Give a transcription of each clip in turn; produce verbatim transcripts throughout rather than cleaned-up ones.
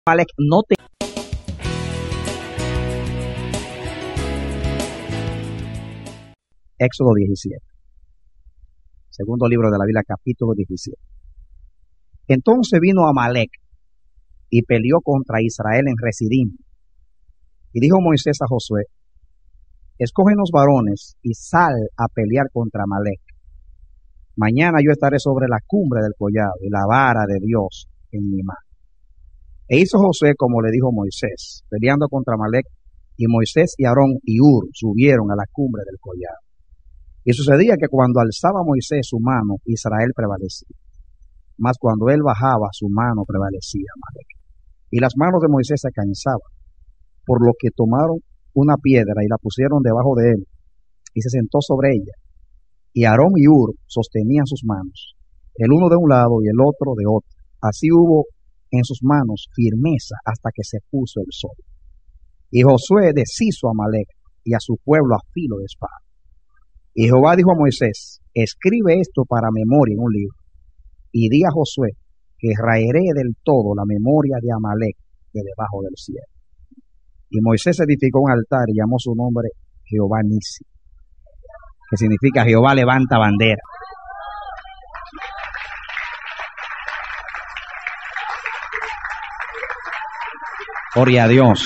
Amalek no te... Éxodo diecisiete. Segundo libro de la Biblia, capítulo diecisiete. Entonces vino Amalek y peleó contra Israel en Residim. Y dijo Moisés a Josué: escógenos varones y sal a pelear contra Amalek. Mañana yo estaré sobre la cumbre del collado y la vara de Dios en mi mano. E hizo Josué como le dijo Moisés, peleando contra Amalek, y Moisés y Aarón y Hur subieron a la cumbre del collado. Y sucedía que cuando alzaba Moisés su mano, Israel prevalecía. Mas cuando él bajaba su mano, prevalecía Amalek. Y las manos de Moisés se cansaban, por lo que tomaron una piedra y la pusieron debajo de él, y se sentó sobre ella. Y Aarón y Hur sostenían sus manos, el uno de un lado y el otro de otro. Así hubo en sus manos firmeza hasta que se puso el sol. Y Josué deshizo a Amalek y a su pueblo a filo de espada. Y Jehová dijo a Moisés: escribe esto para memoria en un libro, y di a Josué que raeré del todo la memoria de Amalek de debajo del cielo. Y Moisés edificó un altar y llamó su nombre Jehová Nisi, que significa Jehová levanta bandera. Gloria a Dios.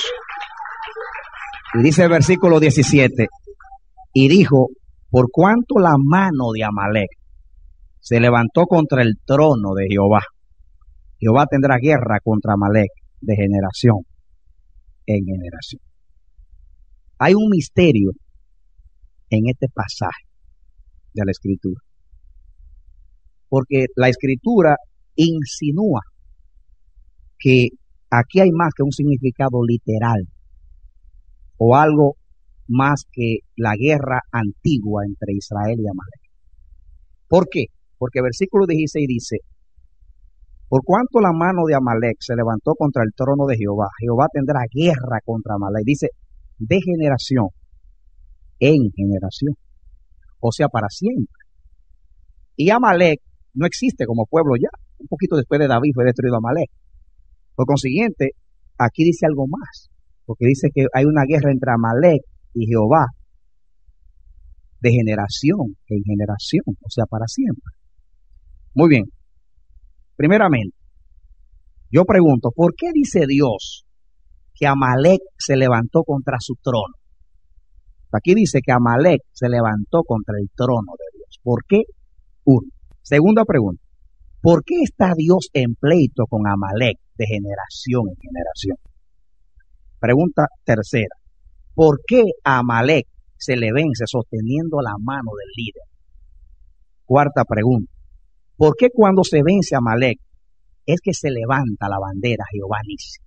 Y dice el versículo diecisiete: y dijo: por cuanto la mano de Amalek se levantó contra el trono de Jehová, Jehová tendrá guerra contra Amalek de generación en generación. Hay un misterio en este pasaje de la Escritura, porque la Escritura insinúa que aquí hay más que un significado literal o algo más que la guerra antigua entre Israel y Amalek. ¿Por qué? Porque el versículo dieciséis dice: por cuanto la mano de Amalek se levantó contra el trono de Jehová, Jehová tendrá guerra contra Amalek. Dice, de generación en generación, o sea, para siempre. Y Amalek no existe como pueblo ya. Un poquito después de David fue destruido Amalek. Por consiguiente, aquí dice algo más, porque dice que hay una guerra entre Amalek y Jehová de generación en generación, o sea, para siempre. Muy bien. Primeramente, yo pregunto, ¿por qué dice Dios que Amalek se levantó contra su trono? Aquí dice que Amalek se levantó contra el trono de Dios. ¿Por qué? Uno. Segunda pregunta, ¿por qué está Dios en pleito con Amalek de generación en generación? Pregunta tercera, ¿por qué a Amalek se le vence sosteniendo la mano del líder? Cuarta pregunta, ¿por qué cuando se vence a Amalek es que se levanta la bandera Jehová Nisi?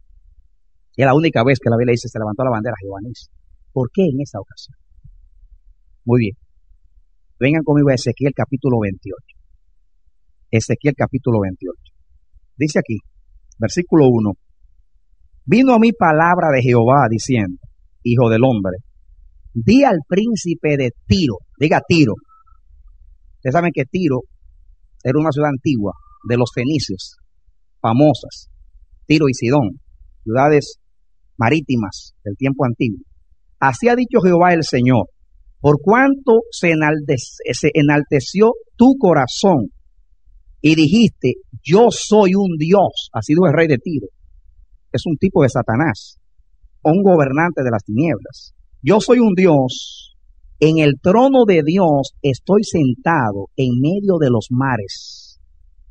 Es la única vez que la Biblia dice se levantó la bandera Jehová Nisi. ¿Por qué en esa ocasión? Muy bien, vengan conmigo a Ezequiel capítulo veintiocho. Ezequiel capítulo veintiocho. Dice aquí, versículo uno: vino a mí palabra de Jehová diciendo: hijo del hombre, di al príncipe de Tiro, diga Tiro. Ustedes saben que Tiro era una ciudad antigua de los fenicios, famosas, Tiro y Sidón, ciudades marítimas del tiempo antiguo. Así ha dicho Jehová el Señor: por cuanto se, enaltece, se enalteció tu corazón y dijiste, yo soy un Dios, así dijo el rey de Tiro. Es un tipo de Satanás, un gobernante de las tinieblas. Yo soy un Dios, en el trono de Dios estoy sentado en medio de los mares.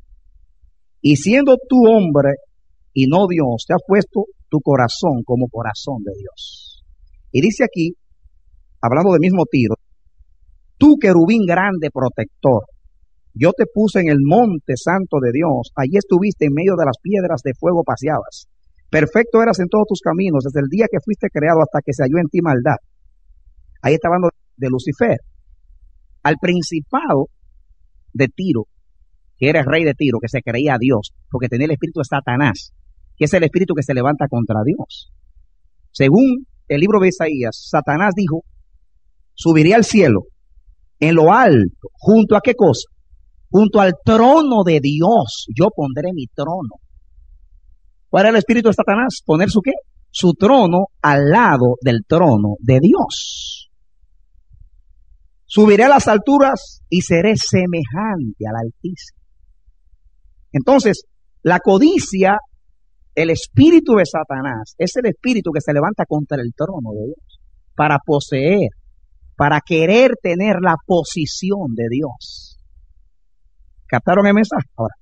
Y siendo tú hombre y no Dios, te has puesto tu corazón como corazón de Dios. Y dice aquí, hablando del mismo Tiro: tú querubín grande protector, yo te puse en el monte santo de Dios, allí estuviste en medio de las piedras de fuego paseabas. Perfecto eras en todos tus caminos, desde el día que fuiste creado hasta que se halló en ti maldad. Ahí está hablando de Lucifer. Al principado de Tiro, que era el rey de Tiro, que se creía a Dios, porque tenía el espíritu de Satanás, que es el espíritu que se levanta contra Dios. Según el libro de Isaías, Satanás dijo: subiré al cielo, en lo alto, ¿junto a qué cosa? Junto al trono de Dios, yo pondré mi trono. ¿Cuál era el espíritu de Satanás? Poner su qué? Su trono al lado del trono de Dios. Subiré a las alturas y seré semejante al Altísimo. Entonces, la codicia, el espíritu de Satanás, es el espíritu que se levanta contra el trono de Dios para poseer, para querer tener la posición de Dios. ¿Captaron el mensaje? Ahora,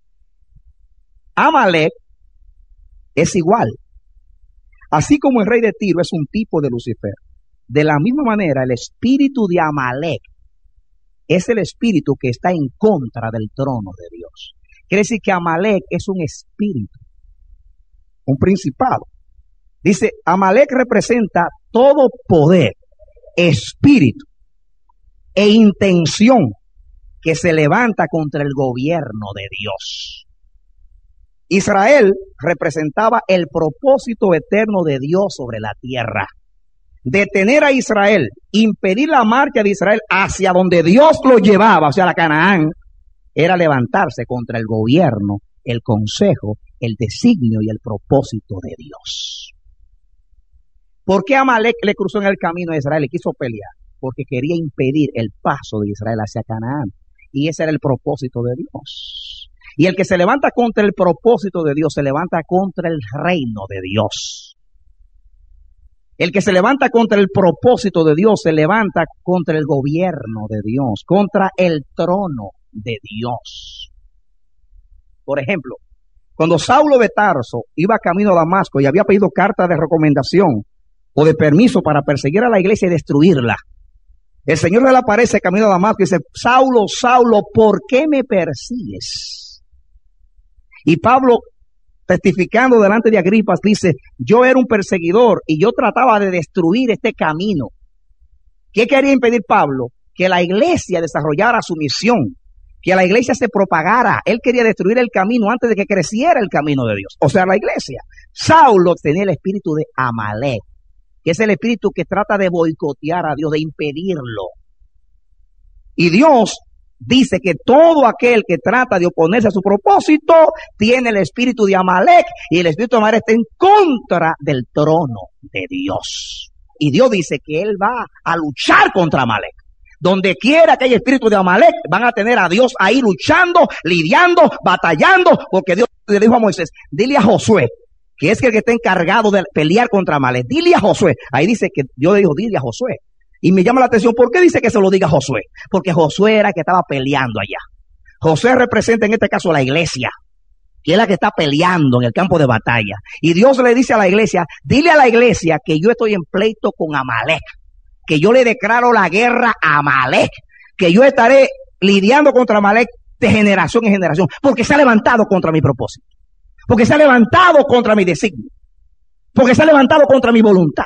Amalek es igual. Así como el rey de Tiro es un tipo de Lucifer, de la misma manera el espíritu de Amalek es el espíritu que está en contra del trono de Dios. Quiere decir que Amalek es un espíritu, un principado. Dice, Amalek representa todo poder, espíritu e intención que se levanta contra el gobierno de Dios. Israel representaba el propósito eterno de Dios sobre la tierra. Detener a Israel, impedir la marcha de Israel hacia donde Dios lo llevaba, o sea, la Canaán, era levantarse contra el gobierno, el consejo, el designio y el propósito de Dios. ¿Por qué Amalek le cruzó en el camino a Israel y quiso pelear? Porque quería impedir el paso de Israel hacia Canaán. Y ese era el propósito de Dios. Y el que se levanta contra el propósito de Dios, se levanta contra el reino de Dios. El que se levanta contra el propósito de Dios, se levanta contra el gobierno de Dios, contra el trono de Dios. Por ejemplo, cuando Saulo de Tarso iba camino a Damasco y había pedido carta de recomendación o de permiso para perseguir a la iglesia y destruirla, el Señor le aparece camino a Damasco y dice, Saulo, Saulo, ¿por qué me persigues? Y Pablo, testificando delante de Agripas, dice, yo era un perseguidor y yo trataba de destruir este camino. ¿Qué quería impedir Pablo? Que la iglesia desarrollara su misión, que la iglesia se propagara. Él quería destruir el camino antes de que creciera el camino de Dios, o sea, la iglesia. Saulo tenía el espíritu de Amalek, que es el espíritu que trata de boicotear a Dios, de impedirlo. Y Dios dice que todo aquel que trata de oponerse a su propósito tiene el espíritu de Amalek, y el espíritu de Amalek está en contra del trono de Dios. Y Dios dice que Él va a luchar contra Amalek. Donde quiera que haya espíritu de Amalek, van a tener a Dios ahí luchando, lidiando, batallando, porque Dios le dijo a Moisés, dile a Josué, que es el que está encargado de pelear contra Amalek, dile a Josué. Ahí dice que Dios le dijo, dile a Josué. Y me llama la atención, ¿por qué dice que se lo diga a Josué? Porque Josué era el que estaba peleando allá. Josué representa en este caso a la iglesia, que es la que está peleando en el campo de batalla. Y Dios le dice a la iglesia, dile a la iglesia que yo estoy en pleito con Amalek, que yo le declaro la guerra a Amalek, que yo estaré lidiando contra Amalek de generación en generación, porque se ha levantado contra mi propósito, porque se ha levantado contra mi designio, porque se ha levantado contra mi voluntad.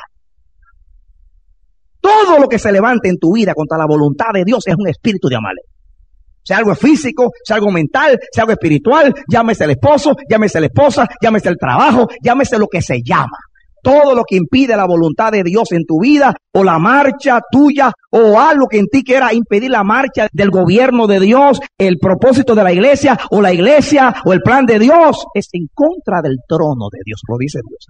Todo lo que se levante en tu vida contra la voluntad de Dios es un espíritu de Amalek. Sea algo físico, sea algo mental, sea algo espiritual, llámese el esposo, llámese la esposa, llámese el trabajo, llámese lo que se llama. Todo lo que impide la voluntad de Dios en tu vida, o la marcha tuya, o algo que en ti quiera impedir la marcha del gobierno de Dios, el propósito de la iglesia, o la iglesia, o el plan de Dios, es en contra del trono de Dios, lo dice Dios.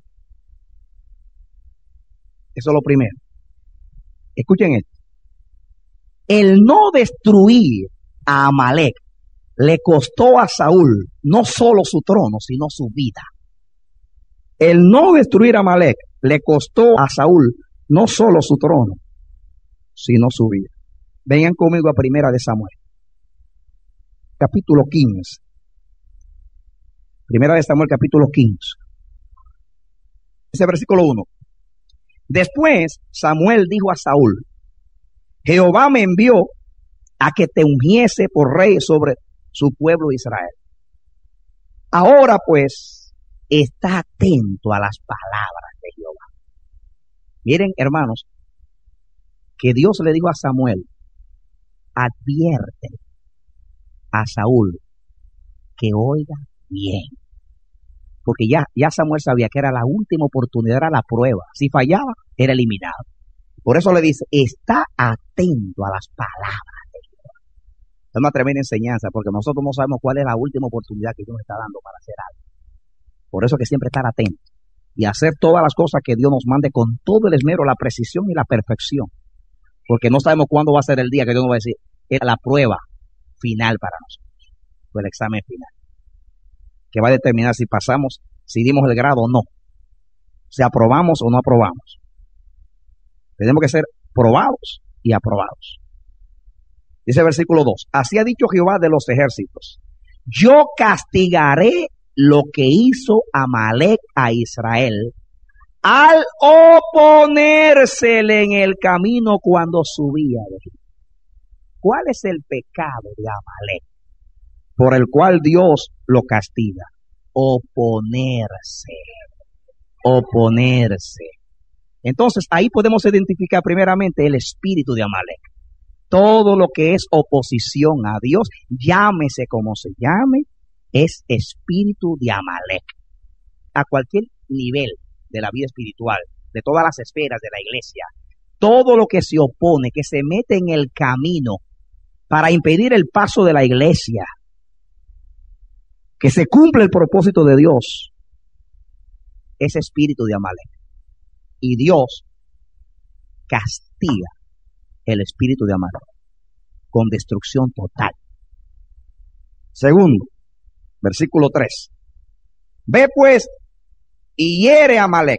Eso es lo primero. Escuchen esto. El no destruir a Amalek le costó a Saúl no solo su trono, sino su vida. El no destruir a Amalek le costó a Saúl no solo su trono, sino su vida. Vengan conmigo a Primera de Samuel, capítulo quince. Primera de Samuel, capítulo quince. Ese versículo uno. Después Samuel dijo a Saúl, Jehová me envió a que te ungiese por rey sobre su pueblo Israel. Ahora pues, está atento a las palabras de Jehová. Miren, hermanos, que Dios le dijo a Samuel, advierte a Saúl que oiga bien. Porque ya, ya Samuel sabía que era la última oportunidad, era la prueba. Si fallaba, era eliminado. Por eso le dice, está atento a las palabras de Jehová. Es una tremenda enseñanza, porque nosotros no sabemos cuál es la última oportunidad que Dios nos está dando para hacer algo. Por eso hay que siempre estar atento y hacer todas las cosas que Dios nos mande con todo el esmero, la precisión y la perfección. Porque no sabemos cuándo va a ser el día que Dios nos va a decir, es la prueba final para nosotros, o el examen final, que va a determinar si pasamos, si dimos el grado o no, si aprobamos o no aprobamos. Tenemos que ser probados y aprobados. Dice el versículo dos, así ha dicho Jehová de los ejércitos, yo castigaré lo que hizo Amalec a Israel al oponérsele en el camino cuando subía de Egipto. ¿Cuál es el pecado de Amalec por el cual Dios lo castiga? Oponerse, oponerse. Entonces ahí podemos identificar primeramente el espíritu de Amalec. Todo lo que es oposición a Dios, llámese como se llame, es espíritu de Amalec. A cualquier nivel de la vida espiritual, de todas las esferas de la iglesia, todo lo que se opone, que se mete en el camino para impedir el paso de la iglesia, que se cumple el propósito de Dios, es espíritu de Amalec. Y Dios castiga el espíritu de Amalec con destrucción total. Segundo, versículo tres. Ve pues y hiere a Amalec.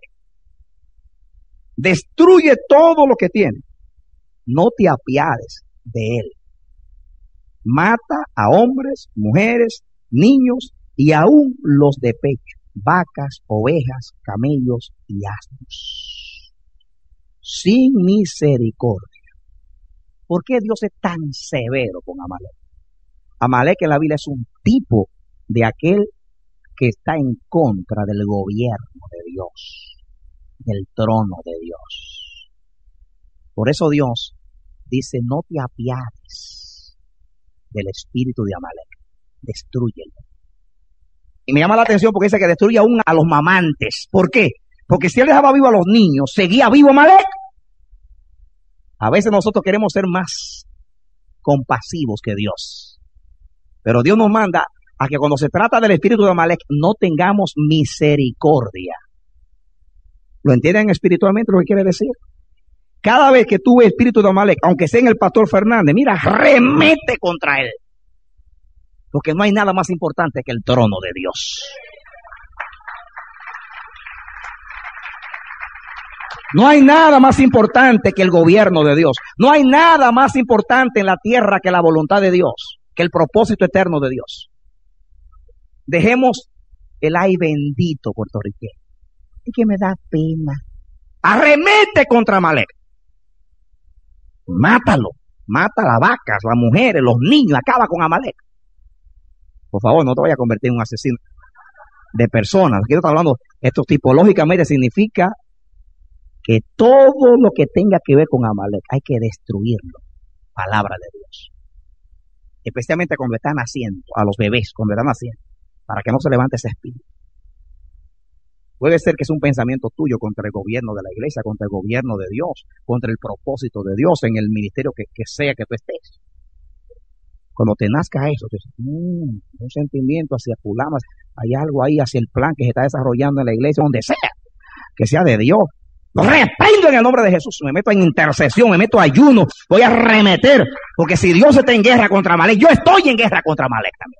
Destruye todo lo que tiene. No te apiades de él. Mata a hombres, mujeres, niños y aún los de pecho, vacas, ovejas, camellos y asnos. Sin misericordia. ¿Por qué Dios es tan severo con Amalec? Amalec en la Biblia es un tipo de aquel que está en contra del gobierno de Dios, del trono de Dios. Por eso Dios dice, no te apiades del espíritu de Amalec, destrúyelo. Y me llama la atención porque dice que destruye aún a los mamantes. ¿Por qué? Porque si él dejaba vivo a los niños, ¿seguía vivo Amalec? A veces nosotros queremos ser más compasivos que Dios. Pero Dios nos manda a que cuando se trata del espíritu de Amalec no tengamos misericordia. ¿Lo entienden espiritualmente lo que quiere decir? Cada vez que tú ves espíritu de Amalec, aunque sea en el pastor Fernández, mira, remete contra él. Porque no hay nada más importante que el trono de Dios. No hay nada más importante que el gobierno de Dios. No hay nada más importante en la tierra que la voluntad de Dios, que el propósito eterno de Dios. Dejemos el ay bendito puertorriqueño. Es que me da pena. Arremete contra Amalec. Mátalo. Mata a las vacas, las mujeres, los niños. Acaba con Amalec. Por favor, no te vayas a convertir en un asesino de personas. Aquí estoy hablando, esto tipológicamente significa que todo lo que tenga que ver con Amalec hay que destruirlo. Palabra de Dios. Especialmente cuando están naciendo, a los bebés, cuando están naciendo, para que no se levante ese espíritu. Puede ser que es un pensamiento tuyo contra el gobierno de la iglesia, contra el gobierno de Dios, contra el propósito de Dios en el ministerio que, que sea que tú estés. Cuando te nazca eso, te dices, mmm, un sentimiento hacia Pulamas, hay algo ahí hacia el plan que se está desarrollando en la iglesia, donde sea, que sea de Dios. Lo reprendo en el nombre de Jesús, me meto en intercesión, me meto en ayuno, voy a arremeter, porque si Dios está en guerra contra Amalec, yo estoy en guerra contra Amalec también.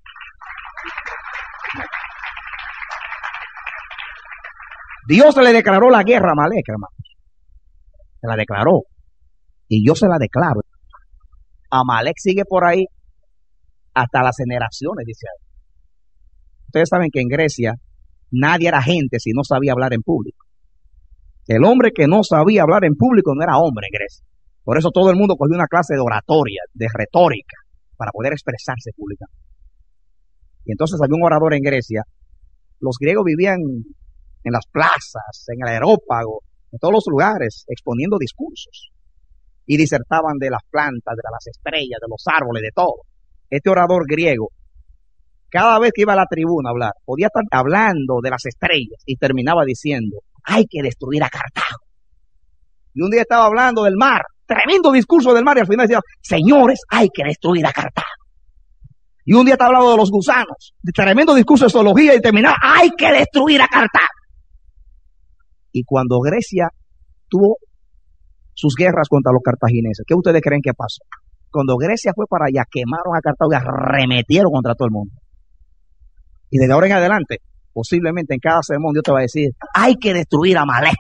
Dios le declaró la guerra a Amalec, hermanos. Se la declaró. Y yo se la declaro. Amalec sigue por ahí hasta las generaciones, dice ahí. Ustedes saben que en Grecia nadie era gente si no sabía hablar en público. El hombre que no sabía hablar en público no era hombre en Grecia. Por eso todo el mundo cogió una clase de oratoria, de retórica, para poder expresarse públicamente. Y entonces había un orador en Grecia. Los griegos vivían en las plazas, en el aerópago, en todos los lugares, exponiendo discursos. Y disertaban de las plantas, de las estrellas, de los árboles, de todo. Este orador griego, cada vez que iba a la tribuna a hablar, podía estar hablando de las estrellas y terminaba diciendo, hay que destruir a Cartago. Y un día estaba hablando del mar, tremendo discurso del mar, y al final decía, señores, hay que destruir a Cartago. Y un día está hablando de los gusanos, de tremendo discurso de zoología y terminaba, hay que destruir a Cartago. Y cuando Grecia tuvo sus guerras contra los cartagineses, ¿qué ustedes creen que pasó? Cuando Grecia fue para allá, quemaron a Cartago y arremetieron contra todo el mundo. Y desde ahora en adelante, posiblemente en cada sermón Dios te va a decir, hay que destruir a Amalek.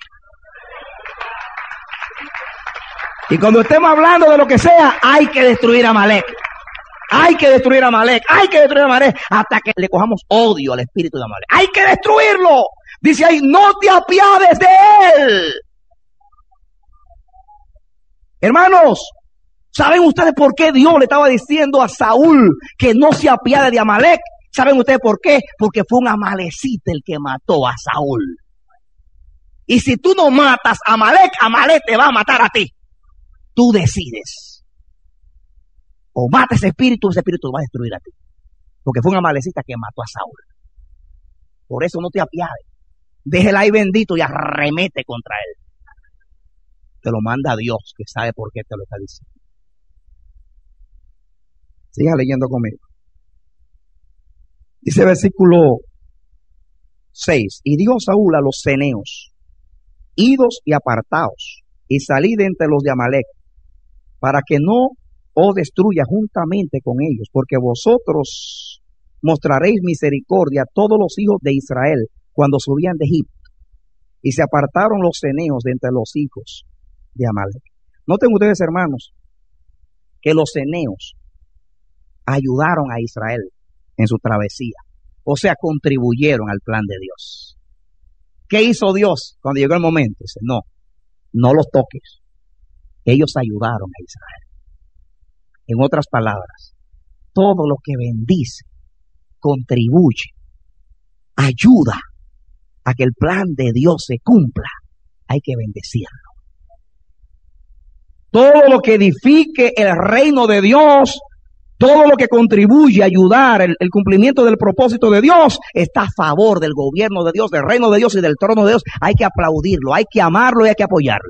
Y cuando estemos hablando de lo que sea, hay que destruir a Amalek. Hay que destruir a Amalek, hay que destruir a Amalek, hasta que le cojamos odio al espíritu de Amalek. Hay que destruirlo. Dice ahí, no te apiades de él. Hermanos, ¿saben ustedes por qué Dios le estaba diciendo a Saúl que no se apiade de Amalek? ¿Saben ustedes por qué? Porque fue un amalecita el que mató a Saúl. Y si tú no matas a Amalek, Amalek te va a matar a ti. Tú decides. O mata ese espíritu, ese espíritu lo va a destruir a ti. Porque fue un amalecita que mató a Saúl. Por eso no te apiades. Déjela ahí bendito y arremete contra él. Te lo manda Dios, que sabe por qué te lo está diciendo. Siga leyendo conmigo. Dice versículo seis. Y dijo Saúl a los ceneos, idos y apartaos, y salid entre los de Amalek, para que no os destruya juntamente con ellos, porque vosotros mostraréis misericordia a todos los hijos de Israel cuando subían de Egipto. Y se apartaron los ceneos de entre los hijos de Amalek. Noten ustedes, hermanos, que los ceneos ayudaron a Israel en su travesía, o sea, contribuyeron al plan de Dios. ¿Qué hizo Dios cuando llegó el momento? Dice, no, no los toques. Ellos ayudaron a Israel. En otras palabras, todo lo que bendice, contribuye, ayuda a que el plan de Dios se cumpla, hay que bendecirlo. Todo lo que edifique el reino de Dios, todo lo que contribuye a ayudar el, el cumplimiento del propósito de Dios, está a favor del gobierno de Dios, del reino de Dios y del trono de Dios. Hay que aplaudirlo, hay que amarlo y hay que apoyarlo.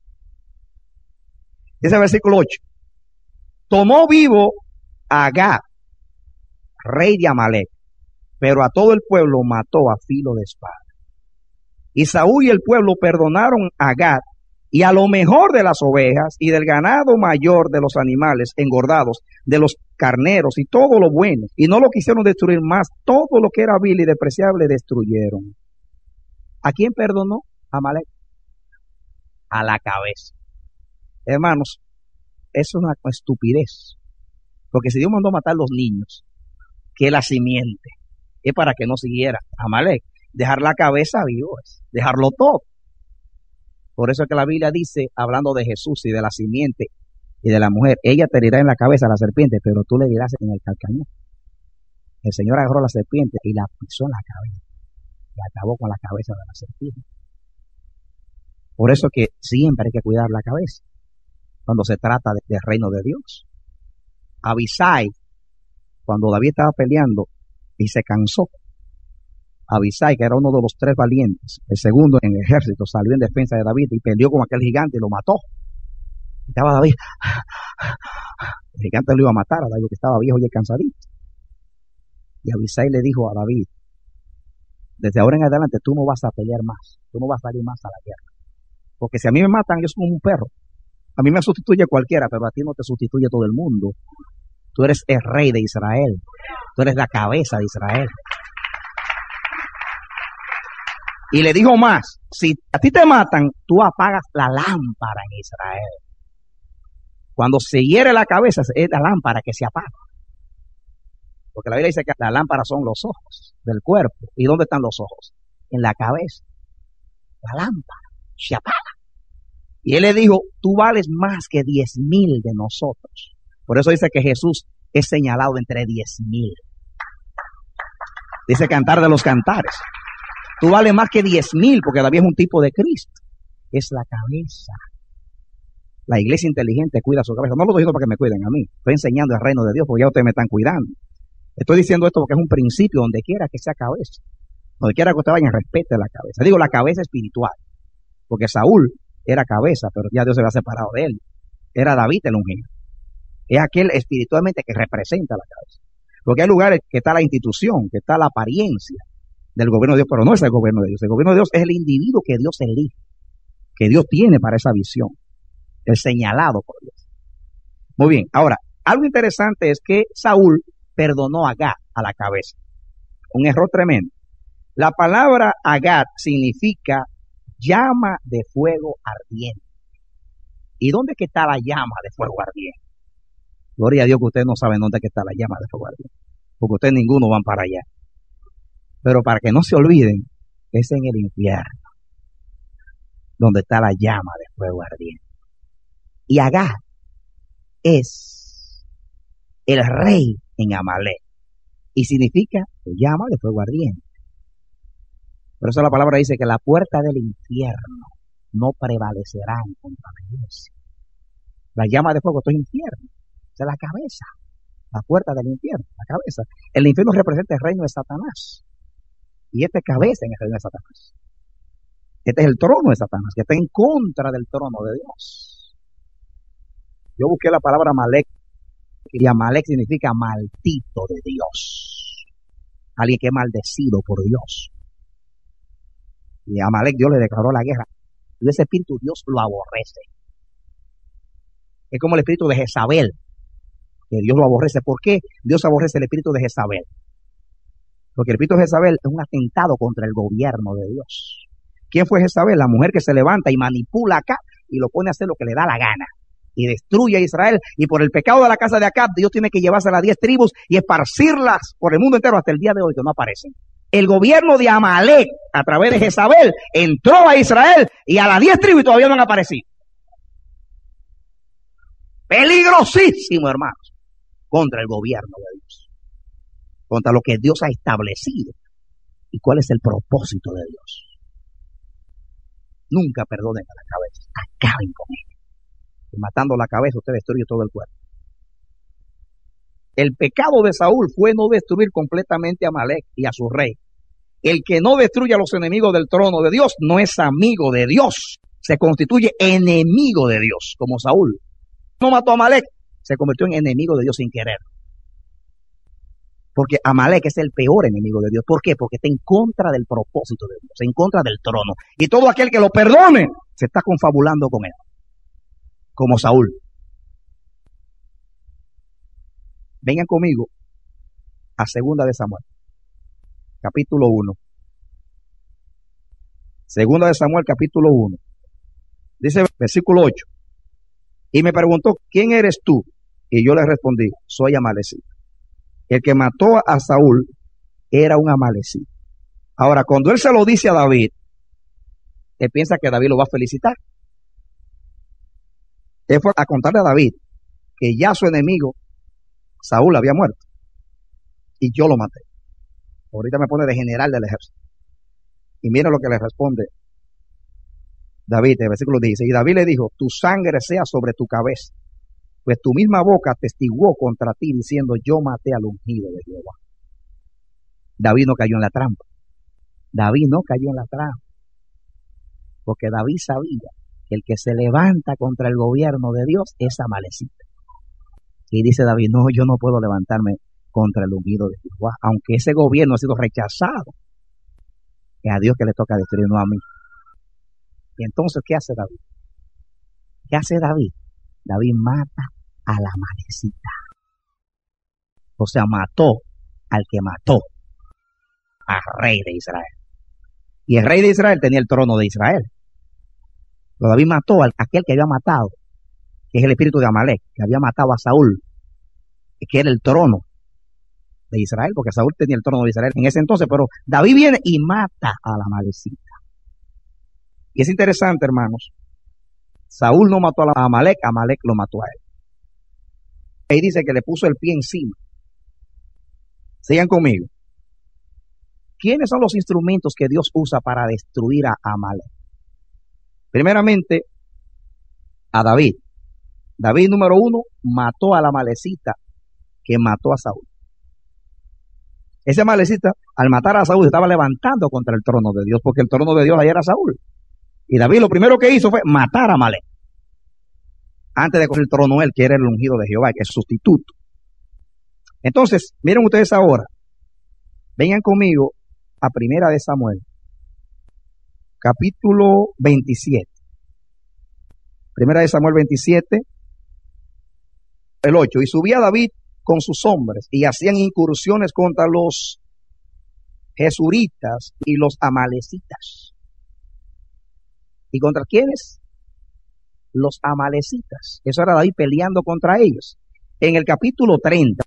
Ese versículo ocho. Tomó vivo a Agag, rey de Amalek, pero a todo el pueblo mató a filo de espada. Y Saúl y el pueblo perdonaron a Agag y a lo mejor de las ovejas y del ganado mayor de los animales engordados, de los carneros y todo lo bueno, y no lo quisieron destruir más, todo lo que era vil y despreciable destruyeron. ¿A quién perdonó Amalek? A la cabeza. Hermanos, eso es una estupidez, porque si Dios mandó a matar a los niños, que la simiente es para que no siguiera Amalek, dejar la cabeza vivo es dejarlo todo. Por eso es que la Biblia dice, hablando de Jesús y de la simiente y de la mujer, ella te herirá en la cabeza a la serpiente, pero tú le dirás en el calcañón. El Señor agarró a la serpiente y la pisó en la cabeza y acabó con la cabeza de la serpiente. Por eso es que siempre hay que cuidar la cabeza cuando se trata de, del reino de Dios. Abisai, cuando David estaba peleando y se cansó, Abisai, que era uno de los tres valientes, el segundo en el ejército, salió en defensa de David y peleó con aquel gigante y lo mató. Estaba David, el gigante lo iba a matar a David, que estaba viejo y cansadito. Y Abisai le dijo a David, desde ahora en adelante tú no vas a pelear más, tú no vas a salir más a la guerra, porque si a mí me matan yo soy como un perro. A mí me sustituye cualquiera, pero a ti no te sustituye todo el mundo. Tú eres el rey de Israel. Tú eres la cabeza de Israel. Y le dijo más, si a ti te matan, tú apagas la lámpara en Israel. Cuando se hiere la cabeza, es la lámpara que se apaga. Porque la Biblia dice que la lámpara son los ojos del cuerpo. ¿Y dónde están los ojos? En la cabeza. La lámpara se apaga. Y él le dijo, tú vales más que diez mil de nosotros. Por eso dice que Jesús es señalado entre diez mil. Dice Cantar de los Cantares. Tú vales más que diez mil, porque David es un tipo de Cristo. Es la cabeza. La iglesia inteligente cuida su cabeza. No lo estoy diciendo para que me cuiden a mí. Estoy enseñando el reino de Dios porque ya ustedes me están cuidando. Estoy diciendo esto porque es un principio donde quiera que sea cabeza. Donde quiera que usted vaya, respete la cabeza. Digo la cabeza espiritual. Porque Saúl era cabeza, pero ya Dios se había separado de él. Era David el ungido. Es aquel espiritualmente que representa la cabeza. Porque hay lugares que está la institución, que está la apariencia del gobierno de Dios, pero no es el gobierno de Dios. El gobierno de Dios es el individuo que Dios elige, que Dios tiene para esa visión, el señalado por Dios. Muy bien, ahora, algo interesante es que Saúl perdonó a Gad, a la cabeza. Un error tremendo. La palabra Agad significa llama de fuego ardiente. ¿Y dónde es que está la llama de fuego ardiente? Gloria a Dios que ustedes no saben dónde es que está la llama de fuego ardiente, porque ustedes ninguno van para allá. Pero para que no se olviden, es en el infierno donde está la llama de fuego ardiente. Y Agad es el rey en Amalek y significa llama de fuego ardiente. Por eso la palabra dice que la puerta del infierno no prevalecerán contra la iglesia. La llama de fuego, esto es infierno, es la cabeza, la puerta del infierno, la cabeza. El infierno representa el reino de Satanás y este es cabeza en el reino de Satanás. Este es el trono de Satanás, que está en contra del trono de Dios. Yo busqué la palabra Amalek, y Amalek significa maldito de Dios. Alguien que es maldecido por Dios. Y a Amalek Dios le declaró la guerra. Y ese espíritu Dios lo aborrece. Es como el espíritu de Jezabel, que Dios lo aborrece. ¿Por qué Dios aborrece el espíritu de Jezabel? Porque el espíritu de Jezabel es un atentado contra el gobierno de Dios. ¿Quién fue Jezabel? La mujer que se levanta y manipula acá y lo pone a hacer lo que le da la gana. Y destruye a Israel. Y por el pecado de la casa de Acab, Dios tiene que llevarse a las diez tribus y esparcirlas por el mundo entero hasta el día de hoy, que no aparecen. El gobierno de Amalek, a través de Jezabel, entró a Israel y a las diez tribus y todavía no han aparecido. Peligrosísimo, hermanos, contra el gobierno de Dios, contra lo que Dios ha establecido y cuál es el propósito de Dios. Nunca perdonen a la cabeza, acaben con ella. Y matando la cabeza usted destruye todo el cuerpo. El pecado de Saúl fue no destruir completamente a Amalek y a su rey. El que no destruye a los enemigos del trono de Dios no es amigo de Dios, se constituye enemigo de Dios, como Saúl. No mató a Amalek, se convirtió en enemigo de Dios sin querer. Porque Amalek es el peor enemigo de Dios. ¿Por qué? Porque está en contra del propósito de Dios, en contra del trono. Y todo aquel que lo perdone se está confabulando con él, como Saúl. Vengan conmigo a Segunda de Samuel, capítulo uno. Segunda de Samuel, capítulo uno. Dice versículo ocho. Y me preguntó, ¿quién eres tú? Y yo le respondí, soy amalecita. El que mató a Saúl era un amalecita. Ahora, cuando él se lo dice a David, él piensa que David lo va a felicitar. Él fue a contarle a David que ya su enemigo, Saúl, había muerto. Y yo lo maté. Ahorita me pone de general del ejército. Y mira lo que le responde David, el versículo dice, y David le dijo, tu sangre sea sobre tu cabeza, pues tu misma boca testiguó contra ti diciendo, yo maté al ungido de Jehová. David no cayó en la trampa. David no cayó en la trampa. Porque David sabía que el que se levanta contra el gobierno de Dios es amalecita. Y dice David, no, yo no puedo levantarme contra el ungido de Jehová, aunque ese gobierno ha sido rechazado. Es a Dios que le toca destruir, no a mí. Y entonces, ¿qué hace David? ¿Qué hace David? David mata a la amalecita. O sea, mató al que mató al rey de Israel. Y el rey de Israel tenía el trono de Israel. Pero David mató a aquel que había matado, que es el espíritu de Amalek, que había matado a Saúl, que era el trono de Israel, porque Saúl tenía el trono de Israel en ese entonces, pero David viene y mata a la amalecita. Y es interesante, hermanos, Saúl no mató a Amalek, Amalek lo mató a él. Ahí dice que le puso el pie encima. Sigan conmigo. ¿Quiénes son los instrumentos que Dios usa para destruir a Amalek? Primeramente, a David. David, número uno, mató a la amalecita que mató a Saúl. Ese amalecita, al matar a Saúl, estaba levantando contra el trono de Dios, porque el trono de Dios ahí era Saúl. Y David lo primero que hizo fue matar a Amalek, antes de coger el trono él, que era el ungido de Jehová, que es sustituto. Entonces, miren ustedes ahora, vengan conmigo a Primera de Samuel, capítulo veintisiete. Primera de Samuel veintisiete, el ocho. Y subía David con sus hombres y hacían incursiones contra los jesuritas y los amalecitas. ¿Y contra quiénes? Los amalecitas. Eso era David peleando contra ellos. En el capítulo treinta,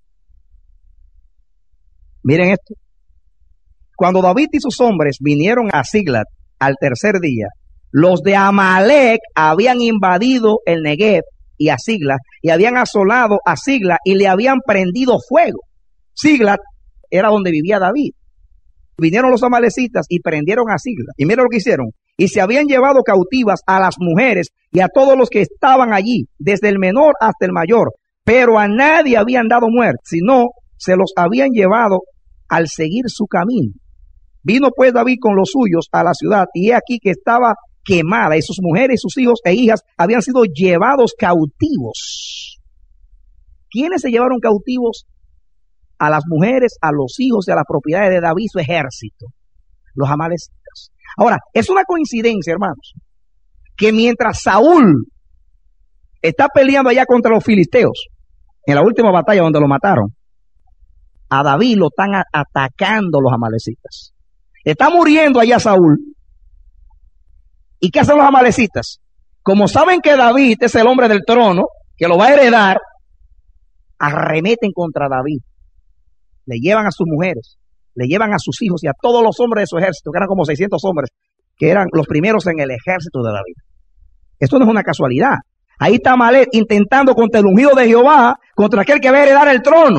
miren esto. Cuando David y sus hombres vinieron a Siglat al tercer día, los de Amalec habían invadido el Negev y a Siglat, y habían asolado a Siglat y le habían prendido fuego. Siglat era donde vivía David. Vinieron los amalecitas y prendieron a Siglat. Y mira lo que hicieron. Y se habían llevado cautivas a las mujeres y a todos los que estaban allí, desde el menor hasta el mayor. Pero a nadie habían dado muerte, sino se los habían llevado al seguir su camino. Vino pues David con los suyos a la ciudad, y he aquí que estaba quemada, y sus mujeres, sus hijos e hijas habían sido llevados cautivos. ¿Quiénes se llevaron cautivos? A las mujeres, a los hijos y a las propiedades de David, su ejército, los amalecitas. Ahora, es una coincidencia, hermanos, que mientras Saúl está peleando allá contra los filisteos, en la última batalla donde lo mataron, a David lo están a- atacando los amalecitas. Está muriendo allá Saúl. ¿Y qué hacen los amalecitas? Como saben que David es el hombre del trono, que lo va a heredar, arremeten contra David. Le llevan a sus mujeres, le llevan a sus hijos y a todos los hombres de su ejército, que eran como seiscientos hombres, que eran los primeros en el ejército de David. Esto no es una casualidad. Ahí está Amalek intentando contra el ungido de Jehová, contra aquel que va a heredar el trono.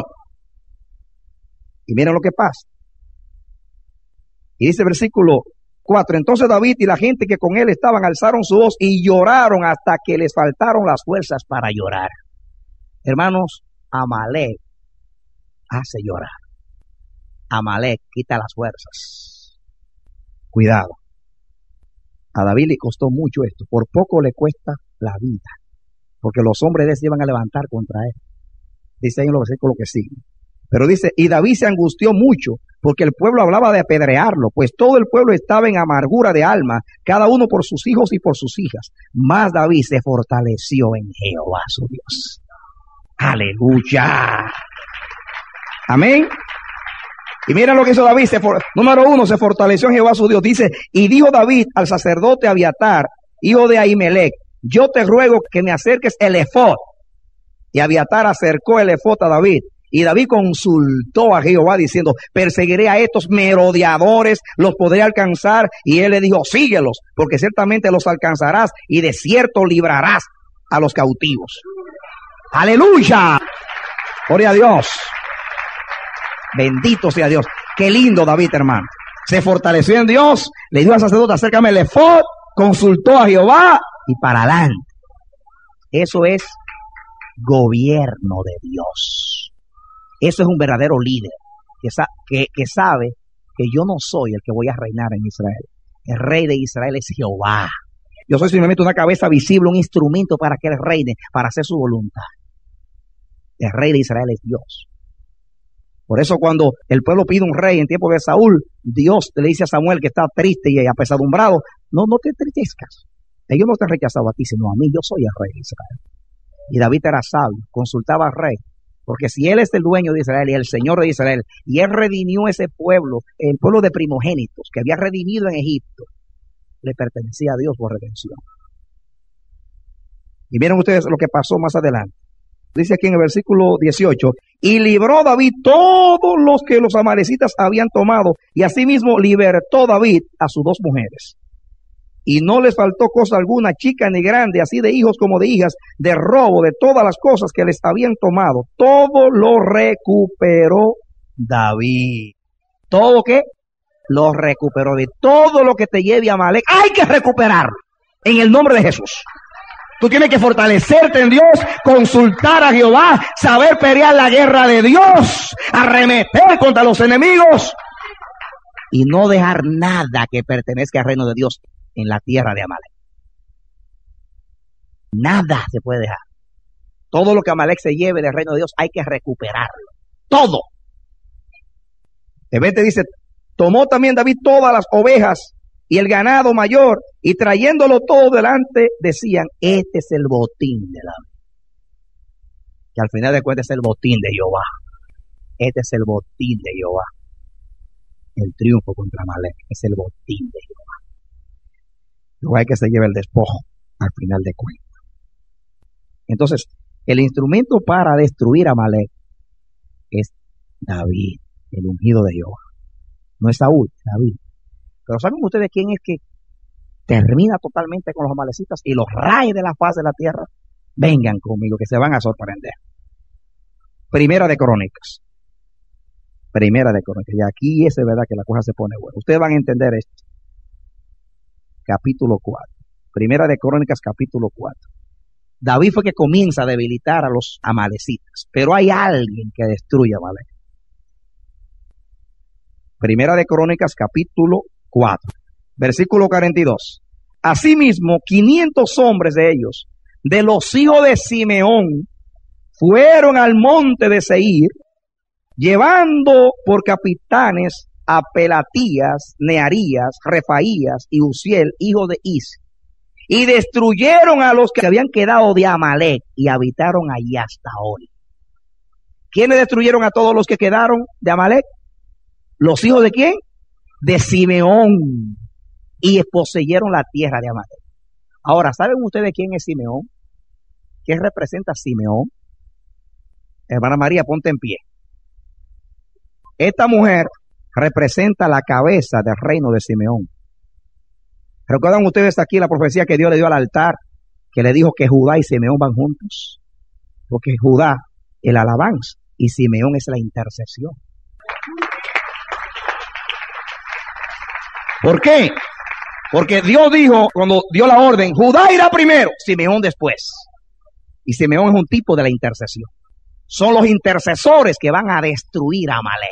Y miren lo que pasa. Y dice el versículo cuatro, entonces David y la gente que con él estaban alzaron su voz y lloraron hasta que les faltaron las fuerzas para llorar. Hermanos, Amalek hace llorar. Amalek quita las fuerzas. Cuidado. A David le costó mucho esto. Por poco le cuesta la vida. Porque los hombres de él se iban a levantar contra él. Dice ahí en los versículos que siguen. Pero dice, y David se angustió mucho porque el pueblo hablaba de apedrearlo, pues todo el pueblo estaba en amargura de alma, cada uno por sus hijos y por sus hijas. Mas David se fortaleció en Jehová su Dios. Aleluya. Amén. Y mira lo que hizo David. Se for... Número uno, se fortaleció en Jehová su Dios. Dice, y dijo David al sacerdote Abiatar, hijo de Ahimelech, yo te ruego que me acerques el efod. Y Abiatar acercó el efod a David. Y David consultó a Jehová diciendo, perseguiré a estos merodeadores, los podré alcanzar. Y él le dijo, síguelos, porque ciertamente los alcanzarás y de cierto librarás a los cautivos. Aleluya. Gloria a Dios. Bendito sea Dios. Qué lindo David, hermano. Se fortaleció en Dios, le dijo al sacerdote, acércame el efod, consultó a Jehová y para adelante. Eso es gobierno de Dios. Eso es un verdadero líder que, sa que, que sabe que yo no soy el que voy a reinar en Israel. El rey de Israel es Jehová. Yo soy simplemente una cabeza visible, un instrumento para que él reine, para hacer su voluntad. El rey de Israel es Dios. Por eso cuando el pueblo pide un rey en tiempo de Saúl, Dios le dice a Samuel que está triste y apesadumbrado, no, no te entristezcas. Ellos no te han rechazado a ti, sino a mí. Yo soy el rey de Israel. Y David era sabio, consultaba al rey. Porque si él es el dueño de Israel y el señor de Israel, y él redimió ese pueblo, el pueblo de primogénitos, que había redimido en Egipto, le pertenecía a Dios por redención. Y miren ustedes lo que pasó más adelante. Dice aquí en el versículo dieciocho, y libró David todos los que los amalecitas habían tomado, y asimismo libertó David a sus dos mujeres. Y no les faltó cosa alguna, chica ni grande, así de hijos como de hijas, de robo, de todas las cosas que les habían tomado. Todo lo recuperó David. ¿Todo qué? Lo recuperó David. Todo lo que te lleve a Amalek, hay que recuperarlo. En el nombre de Jesús. Tú tienes que fortalecerte en Dios, consultar a Jehová, saber pelear la guerra de Dios, arremeter contra los enemigos y no dejar nada que pertenezca al reino de Dios en la tierra de Amalek. Nada se puede dejar. Todo lo que Amalek se lleve del reino de Dios hay que recuperarlo. todo. De repente dice, tomó también David todas las ovejas y el ganado mayor, y trayéndolo todo delante, decían, este es el botín de David. Que al final de cuentas es el botín de Jehová. Este es el botín de Jehová. El triunfo contra Amalek es el botín de Jehová. Jehová es que se lleva el despojo al final de cuentas. Entonces, el instrumento para destruir a Amalek es David, el ungido de Jehová. No es Saúl, David. Pero ¿saben ustedes quién es que termina totalmente con los amalecitas y los rayos de la faz de la tierra? Vengan conmigo, que se van a sorprender. Primera de Crónicas. Primera de Crónicas. Y aquí es de verdad que la cosa se pone buena. Ustedes van a entender esto. Capítulo cuatro. Primera de Crónicas, capítulo cuatro. David fue que comienza a debilitar a los amalecitas, pero hay alguien que destruye a Amalek. Primera de Crónicas, capítulo cuatro, versículo cuarenta y dos. Asimismo, quinientos hombres de ellos, de los hijos de Simeón, fueron al monte de Seir, llevando por capitanes a Pelatías, Nearías, Refaías y Uziel, hijo de Is, y destruyeron a los que habían quedado de Amalek y habitaron allí hasta hoy. ¿Quiénes destruyeron a todos los que quedaron de Amalek? ¿Los hijos de quién? De Simeón. Y poseyeron la tierra de Amalek. Ahora, ¿saben ustedes quién es Simeón? ¿Qué representa Simeón? Hermana María, ponte en pie. Esta mujer representa la cabeza del reino de Simeón. ¿Recuerdan ustedes aquí la profecía que Dios le dio al altar? Que le dijo que Judá y Simeón van juntos. Porque Judá es la alabanza y Simeón es la intercesión. ¿Por qué? Porque Dios dijo, cuando dio la orden, Judá irá primero, Simeón después. Y Simeón es un tipo de la intercesión. Son los intercesores que van a destruir a Amalek.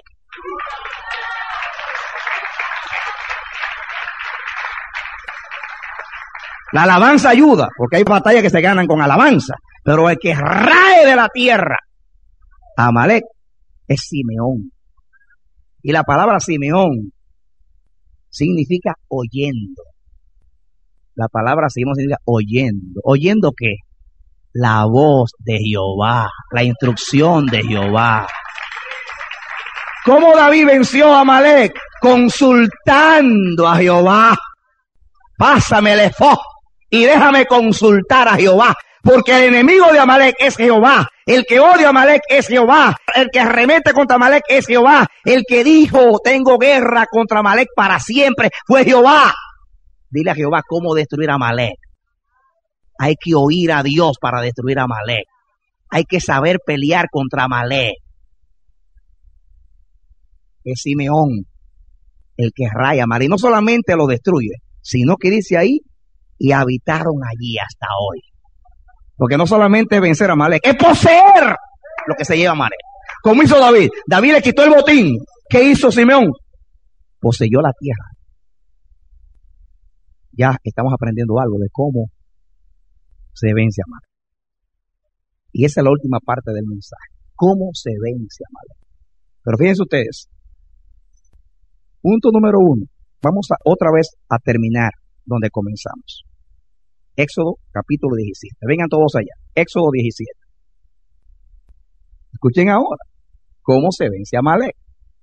La alabanza ayuda, porque hay batallas que se ganan con alabanza. Pero el que rae de la tierra a Amalek es Simeón. Y la palabra Simeón significa oyendo. La palabra Simeón significa oyendo. ¿Oyendo qué? La voz de Jehová, la instrucción de Jehová. ¿Cómo David venció a Amalek? Consultando a Jehová. Pásame el ephod y déjame consultar a Jehová. Porque el enemigo de Amalek es Jehová. El que odia a Amalek es Jehová. El que arremete contra Amalek es Jehová. El que dijo, tengo guerra contra Amalek para siempre, fue Jehová. Dile a Jehová cómo destruir a Amalek. Hay que oír a Dios para destruir a Amalek. Hay que saber pelear contra Amalek. Es Simeón el que raya a Amalek. Y no solamente lo destruye, sino que dice ahí, y habitaron allí hasta hoy. Porque no solamente es vencer a Amalek, es poseer lo que se lleva a Amalek. Como hizo David. David le quitó el botín. ¿Qué hizo Simeón? Poseyó la tierra. Ya estamos aprendiendo algo de cómo se vence a Amalek. Y esa es la última parte del mensaje. ¿Cómo se vence a Amalek? Pero fíjense ustedes. Punto número uno. Vamos a, otra vez a terminar donde comenzamos. Éxodo capítulo diecisiete. Vengan todos allá. Éxodo diecisiete. Escuchen ahora cómo se vence a Amalek.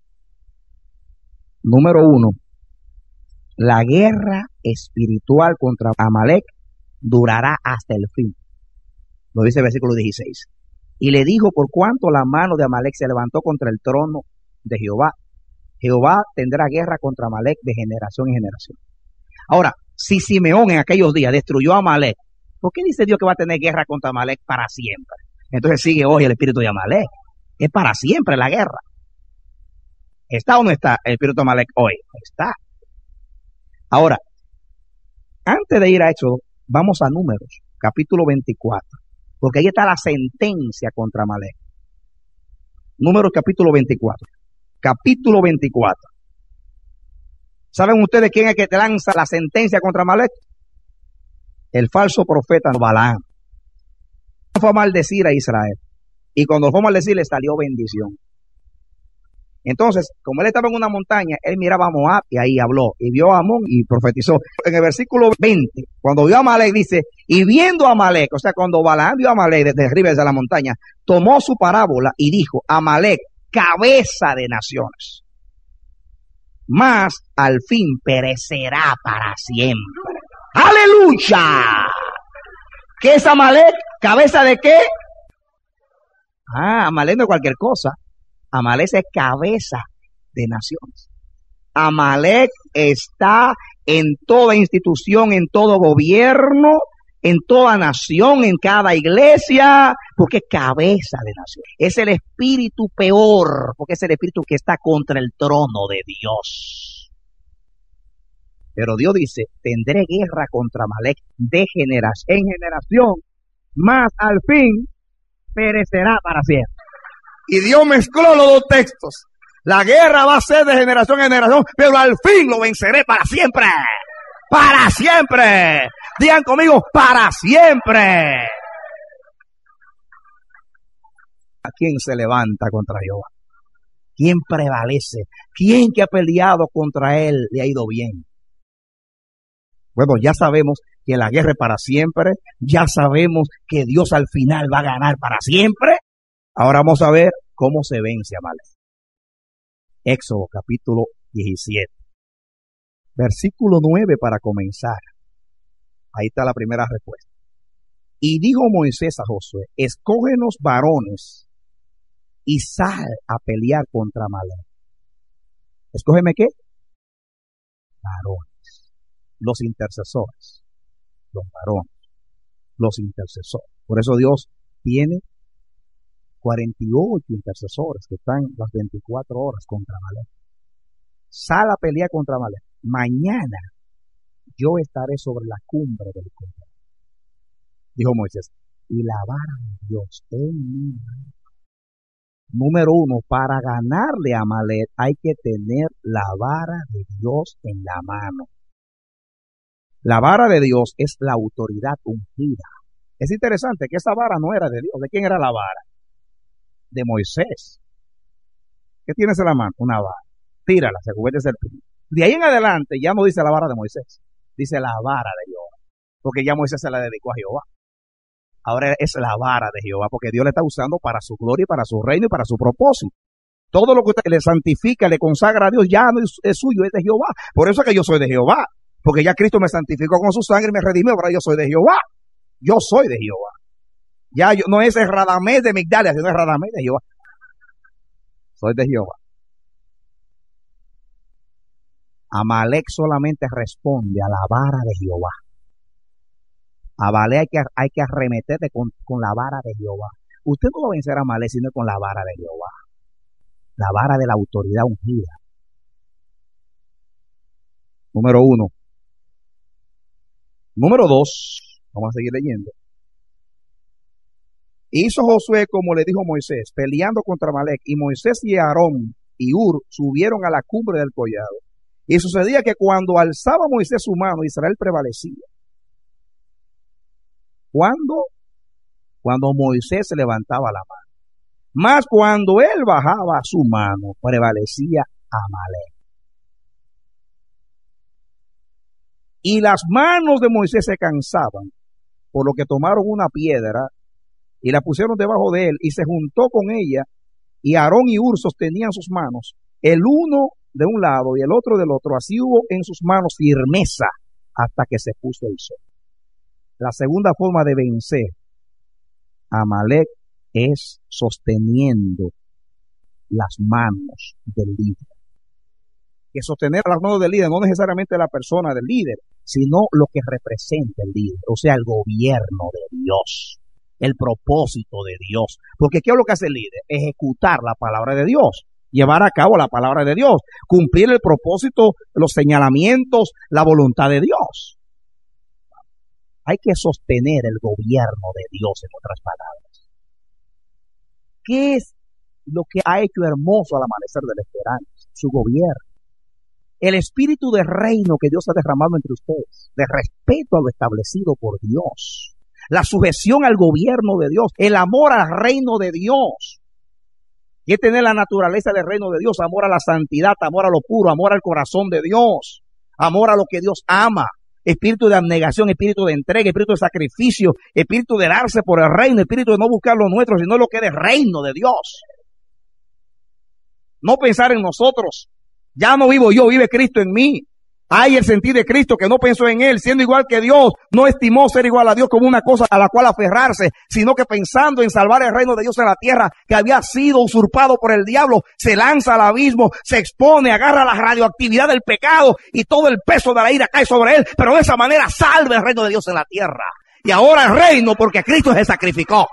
Número uno. La guerra espiritual contra Amalek durará hasta el fin. Lo dice el versículo dieciséis. Y le dijo, por cuanto la mano de Amalek se levantó contra el trono de Jehová, Jehová tendrá guerra contra Amalek de generación en generación. Ahora, si Simeón en aquellos días destruyó a Amalek, ¿por qué dice Dios que va a tener guerra contra Amalek para siempre? Entonces sigue hoy el espíritu de Amalek. Es para siempre la guerra. ¿Está o no está el espíritu de Amalek hoy? Está. Ahora, antes de ir a Éxodo, vamos a Números, capítulo veinticuatro, porque ahí está la sentencia contra Amalek. Números, capítulo veinticuatro. Capítulo veinticuatro. ¿Saben ustedes quién es que te lanza la sentencia contra Amalek? El falso profeta Balaam. Fue a maldecir a Israel. Y cuando fue a maldecir le salió bendición. Entonces, como él estaba en una montaña, él miraba a Moab y ahí habló, y vio a Amón y profetizó. En el versículo veinte, cuando vio a Amalek, dice, y viendo a Amalek, o sea, cuando Balaam vio a Amalek desde arriba, desde la montaña, tomó su parábola y dijo, Amalek, cabeza de naciones, mas al fin perecerá para siempre. ¡Aleluya! ¿Qué es Amalek? ¿Cabeza de qué? Ah, Amalek no es cualquier cosa. Amalek es cabeza de naciones. Amalek está en toda institución, en todo gobierno, en toda nación, en cada iglesia, porque es cabeza de naciones. Es el espíritu peor, porque es el espíritu que está contra el trono de Dios. Pero Dios dice, tendré guerra contra Amalek de generación en generación, mas al fin perecerá para siempre. Y Dios mezcló los dos textos. La guerra va a ser de generación en generación, pero al fin lo venceré para siempre. Para siempre. Digan conmigo, para siempre. ¿A quién se levanta contra Jehová? ¿Quién prevalece? ¿Quién que ha peleado contra él le ha ido bien? Bueno, ya sabemos que la guerra es para siempre. Ya sabemos que Dios al final va a ganar para siempre. Ahora vamos a ver cómo se vence a Amalek. Éxodo capítulo diecisiete. Versículo nueve para comenzar. Ahí está la primera respuesta. Y dijo Moisés a Josué, escógenos varones y sal a pelear contra Amalek. ¿Escógeme qué? Varones. Los intercesores. Los varones. Los intercesores. Por eso Dios tiene cuarenta y ocho intercesores que están las veinticuatro horas contra Amalek. Sal a pelear contra Amalek. Mañana yo estaré sobre la cumbre del Cordero. Dijo Moisés, y la vara de Dios en mi mano. Número uno, para ganarle a Amalek hay que tener la vara de Dios en la mano. La vara de Dios es la autoridad ungida. Es interesante que esa vara no era de Dios. ¿De quién era la vara? De Moisés. ¿Qué tienes en la mano? Una vara. Tírala, se convierte en serpiente. De ahí en adelante ya no dice la vara de Moisés, dice la vara de Jehová, porque ya Moisés se la dedicó a Jehová. Ahora es la vara de Jehová, porque Dios le está usando para su gloria, para su reino y para su propósito. Todo lo que usted le santifica, le consagra a Dios, ya no es, es suyo, es de Jehová. Por eso es que yo soy de Jehová, porque ya Cristo me santificó con su sangre y me redimió, ahora yo soy de Jehová. Yo soy de Jehová. Ya yo, no es el Radamés de Migdalia, sino es Radamés de Jehová. Soy de Jehová. Amalek solamente responde a la vara de Jehová. A Amalek hay que, hay que arremeterle con, con la vara de Jehová. Usted no va a vencer a Amalek sino con la vara de Jehová. La vara de la autoridad ungida. Número uno. Número dos. Vamos a seguir leyendo. Hizo Josué como le dijo Moisés, peleando contra Amalek. Y Moisés y Aarón y Hur subieron a la cumbre del collado. Y sucedía que cuando alzaba Moisés su mano, Israel prevalecía. ¿Cuándo? Cuando Moisés se levantaba la mano. Mas cuando él bajaba su mano, prevalecía Amalek. Y las manos de Moisés se cansaban, por lo que tomaron una piedra y la pusieron debajo de él, y se juntó con ella, y Aarón y Hur sostenían sus manos, el uno de un lado y el otro del otro. Así hubo en sus manos firmeza hasta que se puso el sol. La segunda forma de vencer a Amalek es sosteniendo las manos del líder. Que sostener las manos del líder no necesariamente la persona del líder, sino lo que representa el líder, o sea, el gobierno de Dios, el propósito de Dios. Porque ¿qué es lo que hace el líder? Ejecutar la palabra de Dios. Llevar a cabo la palabra de Dios, cumplir el propósito, los señalamientos, la voluntad de Dios. Hay que sostener el gobierno de Dios, en otras palabras. ¿Qué es lo que ha hecho hermoso al amanecer de la esperanza? Su gobierno. El espíritu de reino que Dios ha derramado entre ustedes, de respeto a lo establecido por Dios, la sujeción al gobierno de Dios, el amor al reino de Dios. Y es tener la naturaleza del reino de Dios, amor a la santidad, amor a lo puro, amor al corazón de Dios, amor a lo que Dios ama, espíritu de abnegación, espíritu de entrega, espíritu de sacrificio, espíritu de darse por el reino, espíritu de no buscar lo nuestro, sino lo que es el reino de Dios. No pensar en nosotros. Ya no vivo yo, vive Cristo en mí. Hay el sentir de Cristo que no pensó en Él, siendo igual que Dios, no estimó ser igual a Dios como una cosa a la cual aferrarse, sino que pensando en salvar el reino de Dios en la tierra, que había sido usurpado por el diablo, se lanza al abismo, se expone, agarra la radioactividad del pecado y todo el peso de la ira cae sobre él, pero de esa manera salva el reino de Dios en la tierra. Y ahora el reino porque Cristo se sacrificó.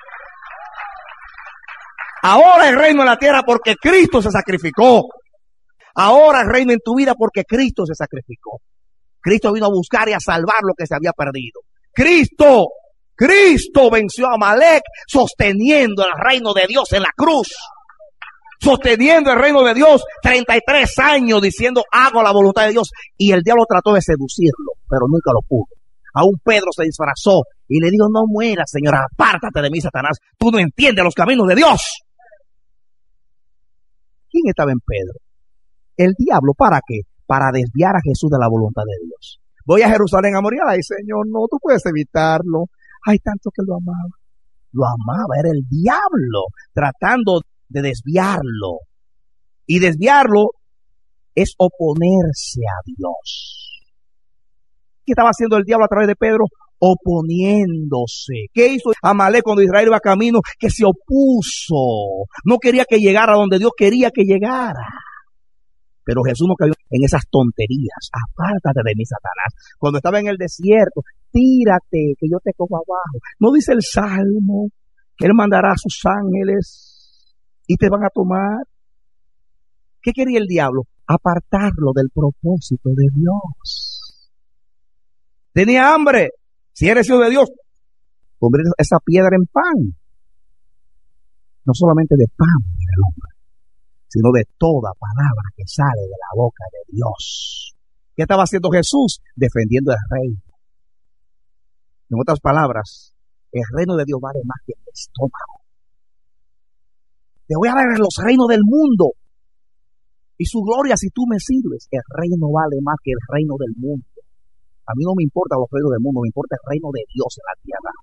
Ahora el reino en la tierra porque Cristo se sacrificó. Ahora el reino en tu vida porque Cristo se sacrificó. Cristo vino a buscar y a salvar lo que se había perdido. Cristo, Cristo venció a Amalek sosteniendo el reino de Dios en la cruz. Sosteniendo el reino de Dios treinta y tres años diciendo hago la voluntad de Dios. Y el diablo trató de seducirlo, pero nunca lo pudo. Aún Pedro se disfrazó y le dijo, no mueras, Señora, apártate de mí, Satanás. Tú no entiendes los caminos de Dios. ¿Quién estaba en Pedro? El diablo, ¿para qué? Para desviar a Jesús de la voluntad de Dios. Voy a Jerusalén a morir. Ay, Señor, no, tú puedes evitarlo. Hay tanto que lo amaba. Lo amaba, era el diablo, tratando de desviarlo. Y desviarlo es oponerse a Dios. ¿Qué estaba haciendo el diablo a través de Pedro? Oponiéndose. ¿Qué hizo Amalek cuando Israel iba camino? Que se opuso. No quería que llegara donde Dios quería que llegara. Pero Jesús no cayó en esas tonterías. Apártate de mí, Satanás. Cuando estaba en el desierto, tírate, que yo te cojo abajo. ¿No dice el Salmo que Él mandará a sus ángeles y te van a tomar? ¿Qué quería el diablo? Apartarlo del propósito de Dios. Tenía hambre. Si eres hijo de Dios, convierte esa piedra en pan. No solamente de pan vive el hombre, sino de toda palabra que sale de la boca de Dios. ¿Qué estaba haciendo Jesús? Defendiendo el reino. En otras palabras, el reino de Dios vale más que el estómago. Te voy a dar los reinos del mundo y su gloria si tú me sirves. El reino vale más que el reino del mundo. A mí no me importa los reinos del mundo, me importa el reino de Dios en la tierra.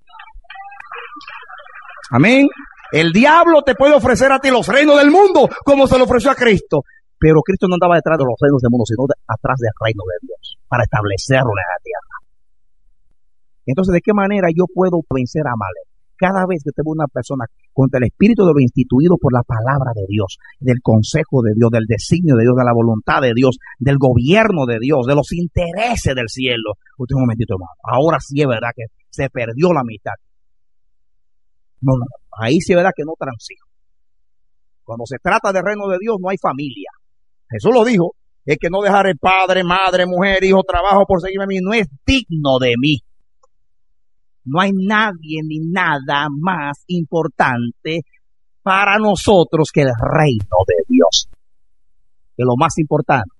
Amén. El diablo te puede ofrecer a ti los reinos del mundo como se lo ofreció a Cristo. Pero Cristo no andaba detrás de los reinos del mundo, sino de, atrás del reino de Dios, para establecerlo en la tierra. Entonces, ¿de qué manera yo puedo vencer a Amalek? Cada vez que tengo una persona contra el espíritu de lo instituido por la palabra de Dios, del consejo de Dios, del designio de Dios, de la voluntad de Dios, del gobierno de Dios, de los intereses del cielo. Usted un momentito, hermano. Ahora sí es verdad que se perdió la mitad. No, no, ahí sí es verdad que no transijo. Cuando se trata del reino de Dios no hay familia. Jesús lo dijo, el que no dejare padre, madre, mujer, hijo, trabajo por seguirme a mí, no es digno de mí. No hay nadie ni nada más importante para nosotros que el reino de Dios. Que es lo más importante.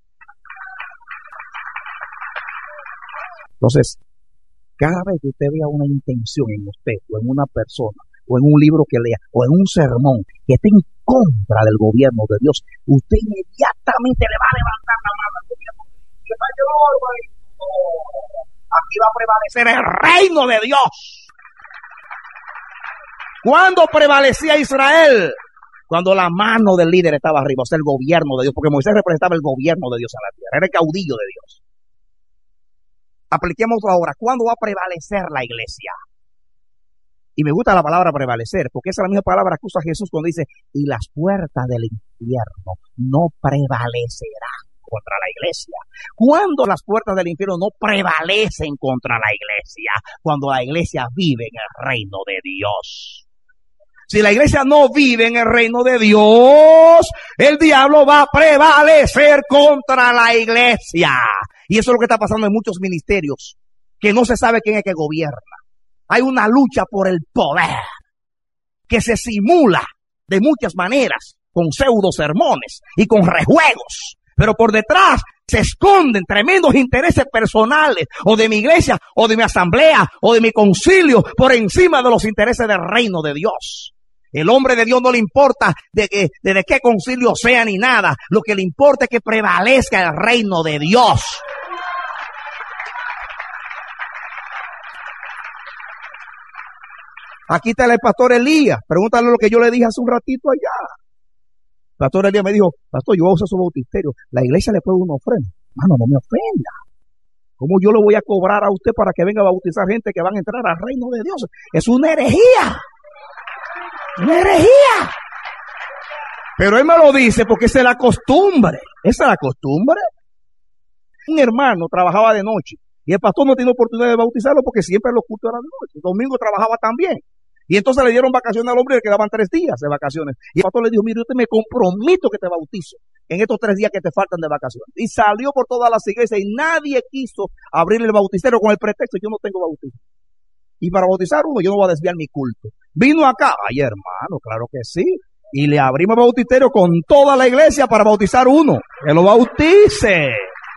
Entonces, cada vez que usted vea una intención en usted, o en una persona, o en un libro que lea, o en un sermón que esté en contra del gobierno de Dios, usted inmediatamente le va a levantar la mano al gobierno. Aquí va a prevalecer el reino de Dios. ¿Cuándo prevalecía Israel? Cuando la mano del líder estaba arriba, o sea, el gobierno de Dios, porque Moisés representaba el gobierno de Dios en la tierra, era el caudillo de Dios. Apliquemos ahora, ¿cuándo va a prevalecer la iglesia? Y me gusta la palabra prevalecer, porque esa es la misma palabra que usa Jesús cuando dice, y las puertas del infierno no prevalecerán contra la iglesia. ¿Cuándo las puertas del infierno no prevalecen contra la iglesia? Cuando la iglesia vive en el reino de Dios. Si la iglesia no vive en el reino de Dios, el diablo va a prevalecer contra la iglesia. Y eso es lo que está pasando en muchos ministerios, que no se sabe quién es que gobierna. Hay una lucha por el poder que se simula de muchas maneras, con pseudo sermones y con rejuegos. Pero por detrás se esconden tremendos intereses personales, o de mi iglesia, o de mi asamblea, o de mi concilio, por encima de los intereses del reino de Dios. El hombre de Dios no le importa de, que, de, de qué concilio sea ni nada. Lo que le importa es que prevalezca el reino de Dios. Aquí está el pastor Elías. Pregúntale lo que yo le dije hace un ratito allá. El pastor Elías me dijo, pastor, yo voy a usar su bautisterio. La iglesia le puede dar una ofrenda. Mano, no me ofenda. ¿Cómo yo le voy a cobrar a usted para que venga a bautizar gente que van a entrar al reino de Dios? Es una herejía. Una herejía. Pero él me lo dice porque esa es la costumbre. Esa es la costumbre. Un hermano trabajaba de noche y el pastor no tiene oportunidad de bautizarlo porque siempre los cultos eran de noche. El domingo trabajaba también. Y entonces le dieron vacaciones al hombre y le quedaban tres días de vacaciones. Y el pastor le dijo, mire, yo te me comprometo que te bautizo en estos tres días que te faltan de vacaciones. Y salió por todas las iglesias y nadie quiso abrirle el bautisterio con el pretexto, yo no tengo bautismo. Y para bautizar uno, yo no voy a desviar mi culto. Vino acá, ay hermano, claro que sí. Y le abrimos el bautisterio con toda la iglesia para bautizar uno. Que lo bautice.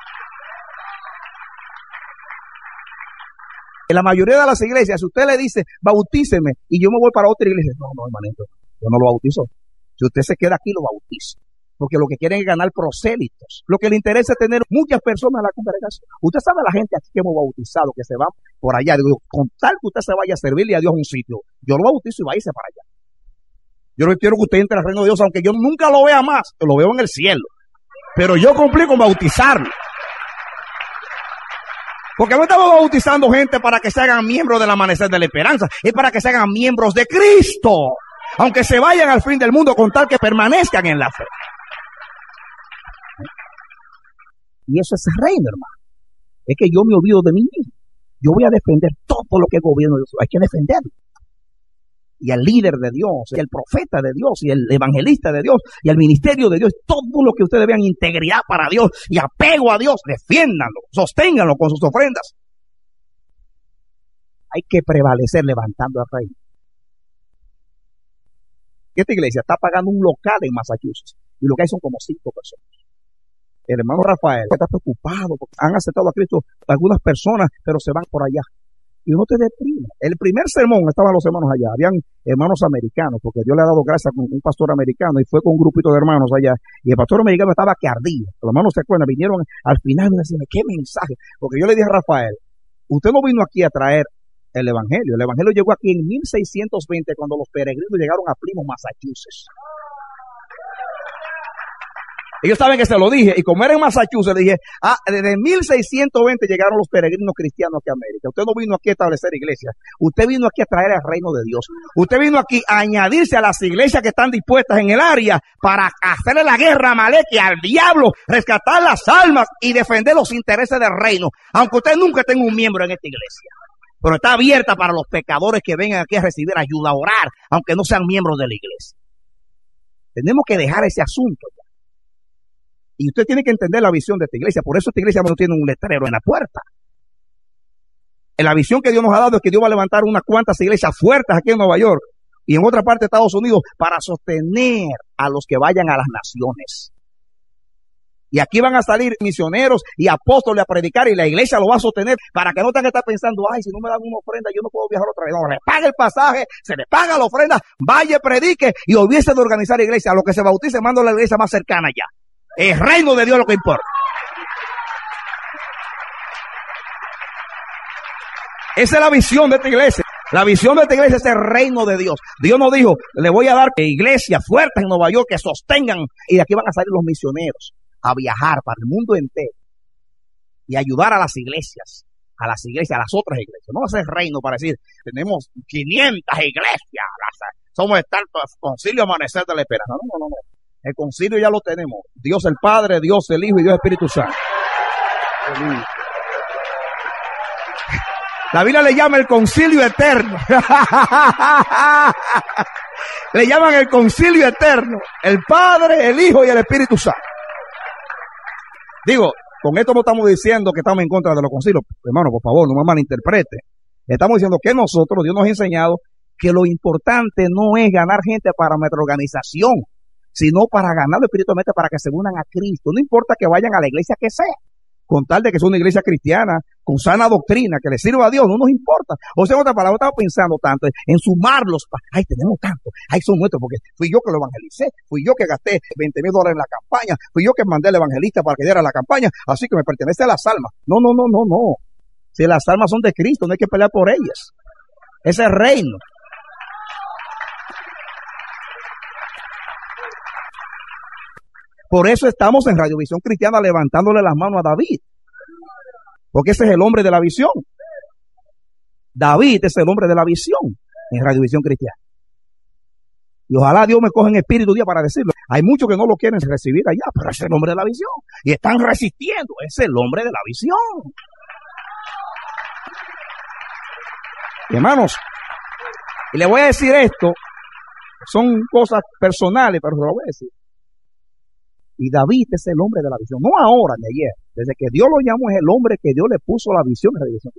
En la mayoría de las iglesias, si usted le dice, bautíceme, y yo me voy para otra iglesia, no, no, hermanito, yo no lo bautizo. Si usted se queda aquí, lo bautizo. Porque lo que quieren es ganar prosélitos. Lo que le interesa es tener muchas personas en la congregación. Usted sabe la gente aquí que hemos bautizado, que se van por allá. Digo, con tal que usted se vaya a servirle a Dios a un sitio, yo lo bautizo y váyase para allá. Yo no quiero que usted entre al reino de Dios, aunque yo nunca lo vea más, lo veo en el cielo. Pero yo cumplí con bautizarlo. Porque no estamos bautizando gente para que se hagan miembros del amanecer de la esperanza. Es para que se hagan miembros de Cristo. Aunque se vayan al fin del mundo con tal que permanezcan en la fe. Y eso es el reino, hermano. Es que yo me olvido de mí mismo. Yo voy a defender todo lo que es gobierno de Dios. Hay que defenderlo. Y el líder de Dios, y el profeta de Dios, y el evangelista de Dios, y el ministerio de Dios, todo lo que ustedes vean integridad para Dios y apego a Dios, defiéndanlo, sosténganlo con sus ofrendas. Hay que prevalecer levantando al reino. Esta iglesia está pagando un local en Massachusetts, y lo que hay son como cinco personas. El hermano Rafael está preocupado porque han aceptado a Cristo algunas personas, pero se van por allá. Y no te deprime. El primer sermón estaban los hermanos allá, habían hermanos americanos, porque Dios le ha dado gracia con un pastor americano y fue con un grupito de hermanos allá. Y el pastor americano estaba que ardía. Los hermanos se acuerdan, vinieron al final y me decían, ¿qué mensaje? Porque yo le dije a Rafael, usted no vino aquí a traer el evangelio. El evangelio llegó aquí en mil seiscientos veinte cuando los peregrinos llegaron a Plymouth, Massachusetts. Ellos saben que se lo dije, y como era en Massachusetts, le dije, ah, desde mil seiscientos veinte llegaron los peregrinos cristianos aquí a América. Usted no vino aquí a establecer iglesias, usted vino aquí a traer el reino de Dios. Usted vino aquí a añadirse a las iglesias que están dispuestas en el área para hacerle la guerra a Amalek y al diablo, rescatar las almas y defender los intereses del reino. Aunque usted nunca tenga un miembro en esta iglesia. Pero está abierta para los pecadores que vengan aquí a recibir ayuda, a orar, aunque no sean miembros de la iglesia. Tenemos que dejar ese asunto ya. Y usted tiene que entender la visión de esta iglesia. Por eso esta iglesia no tiene un letrero en la puerta. La visión que Dios nos ha dado es que Dios va a levantar unas cuantas iglesias fuertes aquí en Nueva York y en otra parte de Estados Unidos para sostener a los que vayan a las naciones. Y aquí van a salir misioneros y apóstoles a predicar y la iglesia lo va a sostener para que no tengan que estar pensando, ay, si no me dan una ofrenda yo no puedo viajar otra vez. No, le paga el pasaje, se le paga la ofrenda, vaya, predique y olvídese de organizar iglesia. A lo que se bautice, mando a la iglesia más cercana ya. El reino de Dios es lo que importa. Esa es la visión de esta iglesia. La visión de esta iglesia es el reino de Dios. Dios nos dijo, le voy a dar iglesias fuertes en Nueva York que sostengan. Y de aquí van a salir los misioneros a viajar para el mundo entero y ayudar a las iglesias, a las iglesias, a las otras iglesias. No va a ser reino para decir, tenemos quinientas iglesias, somos el tanto concilio amanecer de la esperanza. No, no, no, no. El concilio ya lo tenemos. Dios el Padre, Dios el Hijo y Dios el Espíritu Santo. La Biblia le llama el concilio eterno. Le llaman el concilio eterno. El Padre, el Hijo y el Espíritu Santo. Digo, con esto no estamos diciendo que estamos en contra de los concilios. Hermano, por favor, no me malinterprete. Estamos diciendo que nosotros, Dios nos ha enseñado que lo importante no es ganar gente para nuestra organización, sino para ganarlo espiritualmente para que se unan a Cristo. No importa que vayan a la iglesia que sea. con tal de que sea una iglesia cristiana, con sana doctrina, que le sirva a Dios, no nos importa. O sea, en otra palabra, estaba pensando tanto en sumarlos. Ay, tenemos tanto, ay, son nuestros, porque fui yo que lo evangelicé, fui yo que gasté veinte mil dólares en la campaña, fui yo que mandé al evangelista para que diera la campaña, así que me pertenece a las almas. No, no, no, no, no. Si las almas son de Cristo, no hay que pelear por ellas. Ese es el reino. Por eso estamos en Radiovisión Cristiana levantándole las manos a David. Porque ese es el hombre de la visión. David es el hombre de la visión en Radiovisión Cristiana. Y ojalá Dios me coja en espíritu día para decirlo. Hay muchos que no lo quieren recibir allá, pero es el hombre de la visión. Y están resistiendo. Es el hombre de la visión. Hermanos, y le voy a decir esto. Son cosas personales, pero se lo voy a decir. Y David es el hombre de la visión, no ahora ni ayer. Desde que Dios lo llamó es el hombre que Dios le puso la visión en la visión.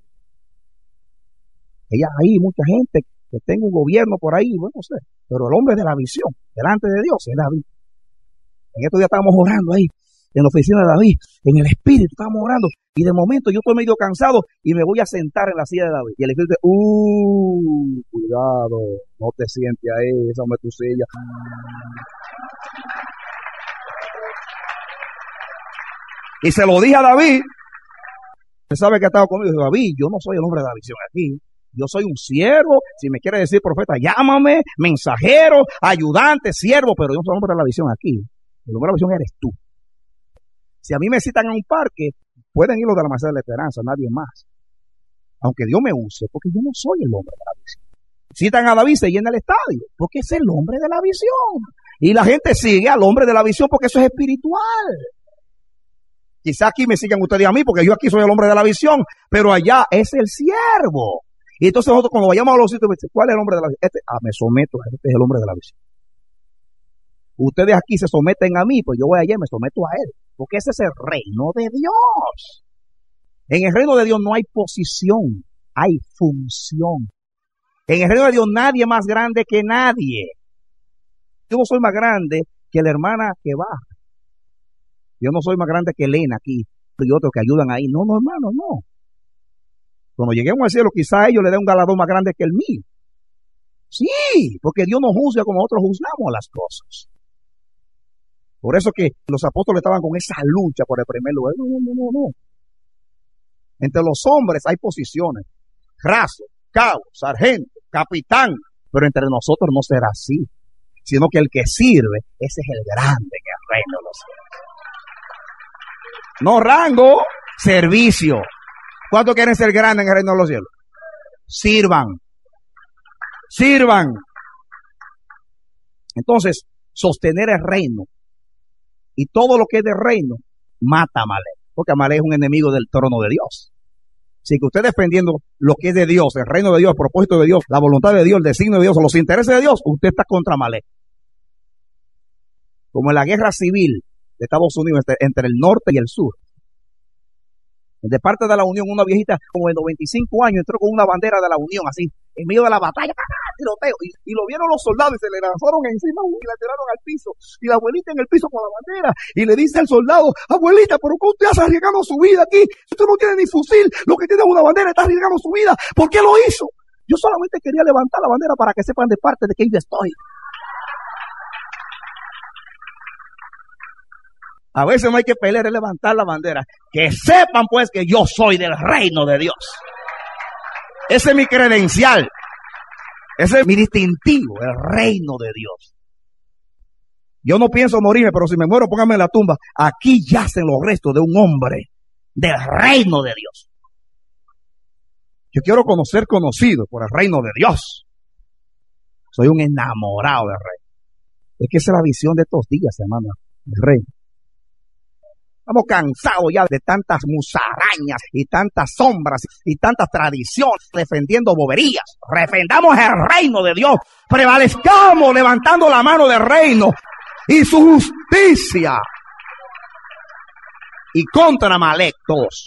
Ella hay mucha gente que tenga un gobierno por ahí, bueno, no sé, pero el hombre de la visión, delante de Dios, es David. En estos días estábamos orando ahí, en la oficina de David, en el espíritu estábamos orando, y de momento yo estoy medio cansado y me voy a sentar en la silla de David. Y el espíritu dice, uh, cuidado, no te sientes ahí, esa no es tu silla. Y se lo dije a David. Usted sabe que ha estado conmigo. Dice, David, yo no soy el hombre de la visión aquí. Yo soy un siervo. Si me quiere decir profeta, llámame, mensajero, ayudante, siervo, pero yo no soy el hombre de la visión aquí. El hombre de la visión eres tú. Si a mí me citan en un parque, pueden ir los de la Manzana de la Esperanza, nadie más. Aunque Dios me use, porque yo no soy el hombre de la visión. Citan a David, se llena el estadio, porque es el hombre de la visión. Y la gente sigue al hombre de la visión porque eso es espiritual. Quizá aquí me sigan ustedes a mí, porque yo aquí soy el hombre de la visión, pero allá es el siervo. Y entonces nosotros cuando vayamos a los sitios, ¿cuál es el hombre de la visión? Este, ah, me someto, este es el hombre de la visión. Ustedes aquí se someten a mí, pues yo voy allá y me someto a él, porque ese es el reino de Dios. En el reino de Dios no hay posición, hay función. En el reino de Dios nadie es más grande que nadie. Yo no soy más grande que la hermana que baja. Yo no soy más grande que Elena aquí, y otros que ayudan ahí. No, no, hermano, no. Cuando lleguemos al cielo, quizá ellos le den un galardón más grande que el mío. Sí, porque Dios no juzga como nosotros juzgamos las cosas. Por eso que los apóstoles estaban con esa lucha por el primer lugar. No, no, no, no, no. Entre los hombres hay posiciones. Raso, cabo, sargento, capitán. Pero entre nosotros no será así. Sino que el que sirve, ese es el grande en el reino de los cielos. No rango, servicio. ¿Cuántos quieren ser grandes en el reino de los cielos? Sirvan. Sirvan. Entonces, sostener el reino y todo lo que es de reino mata a Amalek, porque Amalek es un enemigo del trono de Dios. Así que usted defendiendo lo que es de Dios, el reino de Dios, el propósito de Dios, la voluntad de Dios, el designio de Dios, o los intereses de Dios, usted está contra Amalek. Como en la guerra civil de Estados Unidos entre, entre el norte y el sur. De parte de la Unión, una viejita como de noventa y cinco años entró con una bandera de la Unión, así, en medio de la batalla, tiroteo, y, y lo vieron los soldados y se le lanzaron encima y la tiraron al piso, y la abuelita en el piso con la bandera, y le dice al soldado, abuelita, ¿pero qué usted hace arriesgando su vida aquí? Usted no tiene ni fusil, lo que tiene es una bandera, está arriesgando su vida, ¿por qué lo hizo? Yo solamente quería levantar la bandera para que sepan de parte de que yo estoy. A veces no hay que pelear, es levantar la bandera. Que sepan pues que yo soy del reino de Dios. Ese es mi credencial. Ese es mi distintivo, el reino de Dios. Yo no pienso morirme, pero si me muero, pónganme en la tumba. Aquí yacen los restos de un hombre del reino de Dios. Yo quiero conocer conocido por el reino de Dios. Soy un enamorado del reino. Es que esa es la visión de estos días, hermano, del reino. Estamos cansados ya de tantas musarañas y tantas sombras y tantas tradiciones defendiendo boberías. Defendamos el reino de Dios. Prevalezcamos levantando la mano del reino y su justicia. Y contra Amalek todos.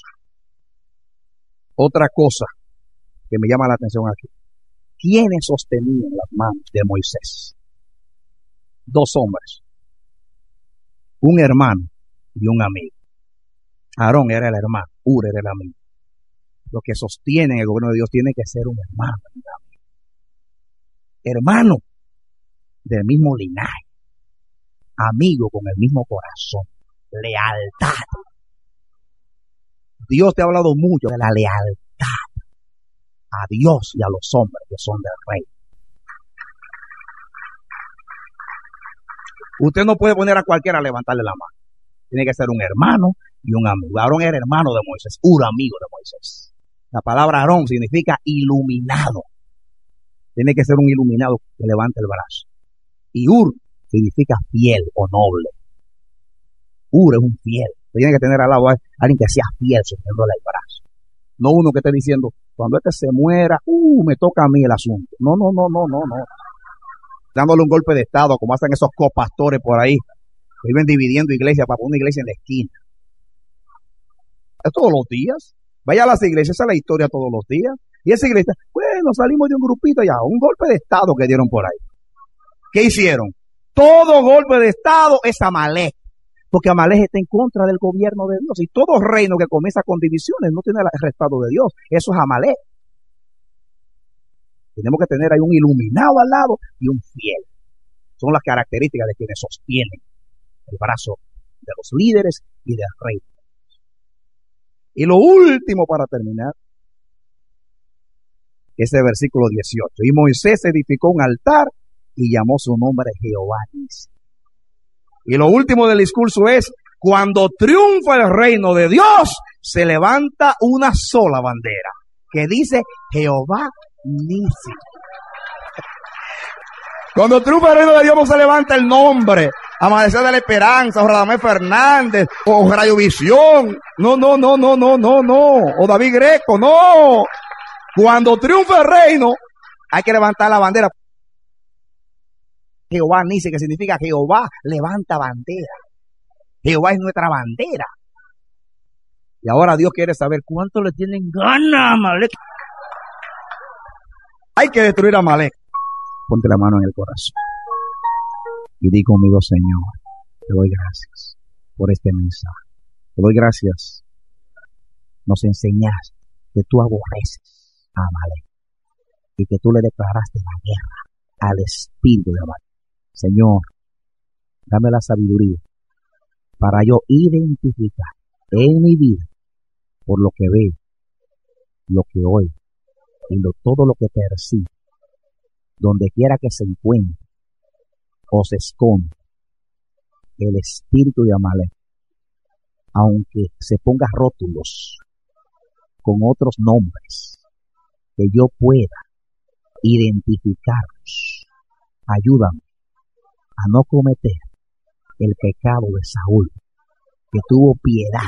Otra cosa que me llama la atención aquí. ¿Quiénes sostenían las manos de Moisés? Dos hombres. Un hermano y un amigo. Aarón era el hermano, Hur era el amigo. Los que sostienen el gobierno de Dios tienen que ser un hermano. Hermano del mismo linaje, amigo con el mismo corazón, lealtad. Dios te ha hablado mucho de la lealtad a Dios y a los hombres que son del rey. Usted no puede poner a cualquiera a levantarle la mano. Tiene que ser un hermano y un amigo. Aarón era hermano de Moisés, Hur amigo de Moisés. La palabra Aarón significa iluminado. Tiene que ser un iluminado que levante el brazo. Y Hur significa fiel o noble. Hur es un fiel. Tiene que tener al lado a alguien que sea fiel sosteniéndole el brazo. No uno que esté diciendo, cuando este se muera, uh, me toca a mí el asunto. No, no, no, no, no, no. Dándole un golpe de estado, como hacen esos copastores por ahí, que viven dividiendo iglesias para poner una iglesia en la esquina. Es todos los días. Vaya a las iglesias, esa es la historia todos los días. Y esa iglesia, bueno, salimos de un grupito ya, un golpe de estado que dieron por ahí. ¿Qué hicieron? Todo golpe de estado es Amalek. Porque Amalek está en contra del gobierno de Dios. Y todo reino que comienza con divisiones no tiene el respaldo de Dios. Eso es Amalek. Tenemos que tener ahí un iluminado al lado y un fiel. Son las características de quienes sostienen el brazo de los líderes y del rey. Y lo último para terminar, es el versículo dieciocho. Y Moisés edificó un altar y llamó su nombre Jehová Nissi. Y lo último del discurso es, cuando triunfa el reino de Dios, se levanta una sola bandera, que dice Jehová Nissi. Cuando triunfa el reino de Dios, no se levanta el nombre Amanecer de la Esperanza, o Radamés Fernández, o Rayo Visión. No, no, no, no, no, no, no. O David Greco, no. Cuando triunfa el reino, hay que levantar la bandera. Jehová Nissi, que significa Jehová levanta bandera. Jehová es nuestra bandera. Y ahora Dios quiere saber cuánto le tienen ganas a Amalek. Hay que destruir a Amalek. Ponte la mano en el corazón y di conmigo, Señor, te doy gracias por este mensaje. Te doy gracias. Nos enseñaste que tú aborreces a Amalek y que tú le declaraste la guerra al espíritu de Amalek. Señor, dame la sabiduría para yo identificar en mi vida por lo que veo, lo que oigo y lo, todo lo que percibo, donde quiera que se encuentre o se esconda el espíritu de Amalek, aunque se ponga rótulos con otros nombres, que yo pueda identificarlos. Ayúdame a no cometer el pecado de Saúl, que tuvo piedad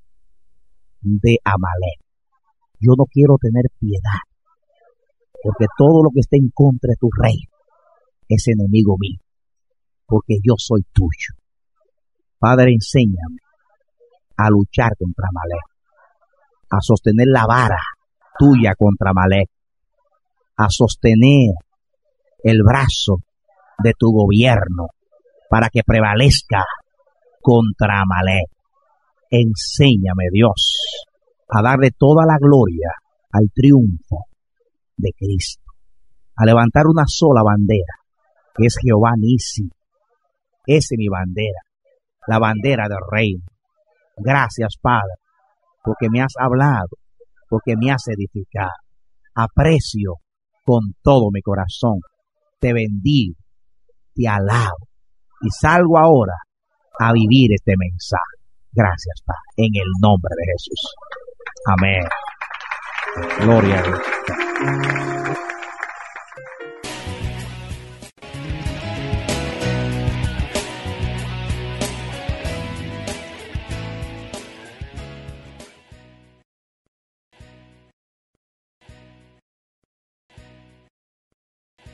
de Amalek. Yo no quiero tener piedad, porque todo lo que esté en contra de tu reino es enemigo mío, porque yo soy tuyo. Padre, enséñame a luchar contra Amalek, a sostener la vara tuya contra Amalek, a sostener el brazo de tu gobierno para que prevalezca contra Amalek. Enséñame, Dios, a darle toda la gloria al triunfo de Cristo, a levantar una sola bandera, que es Jehová Nissi. Esa es mi bandera, la bandera del reino. Gracias, Padre, porque me has hablado, porque me has edificado. Aprecio con todo mi corazón. Te bendigo, te alabo y salgo ahora a vivir este mensaje. Gracias, Padre, en el nombre de Jesús. Amén. Gloria a Dios.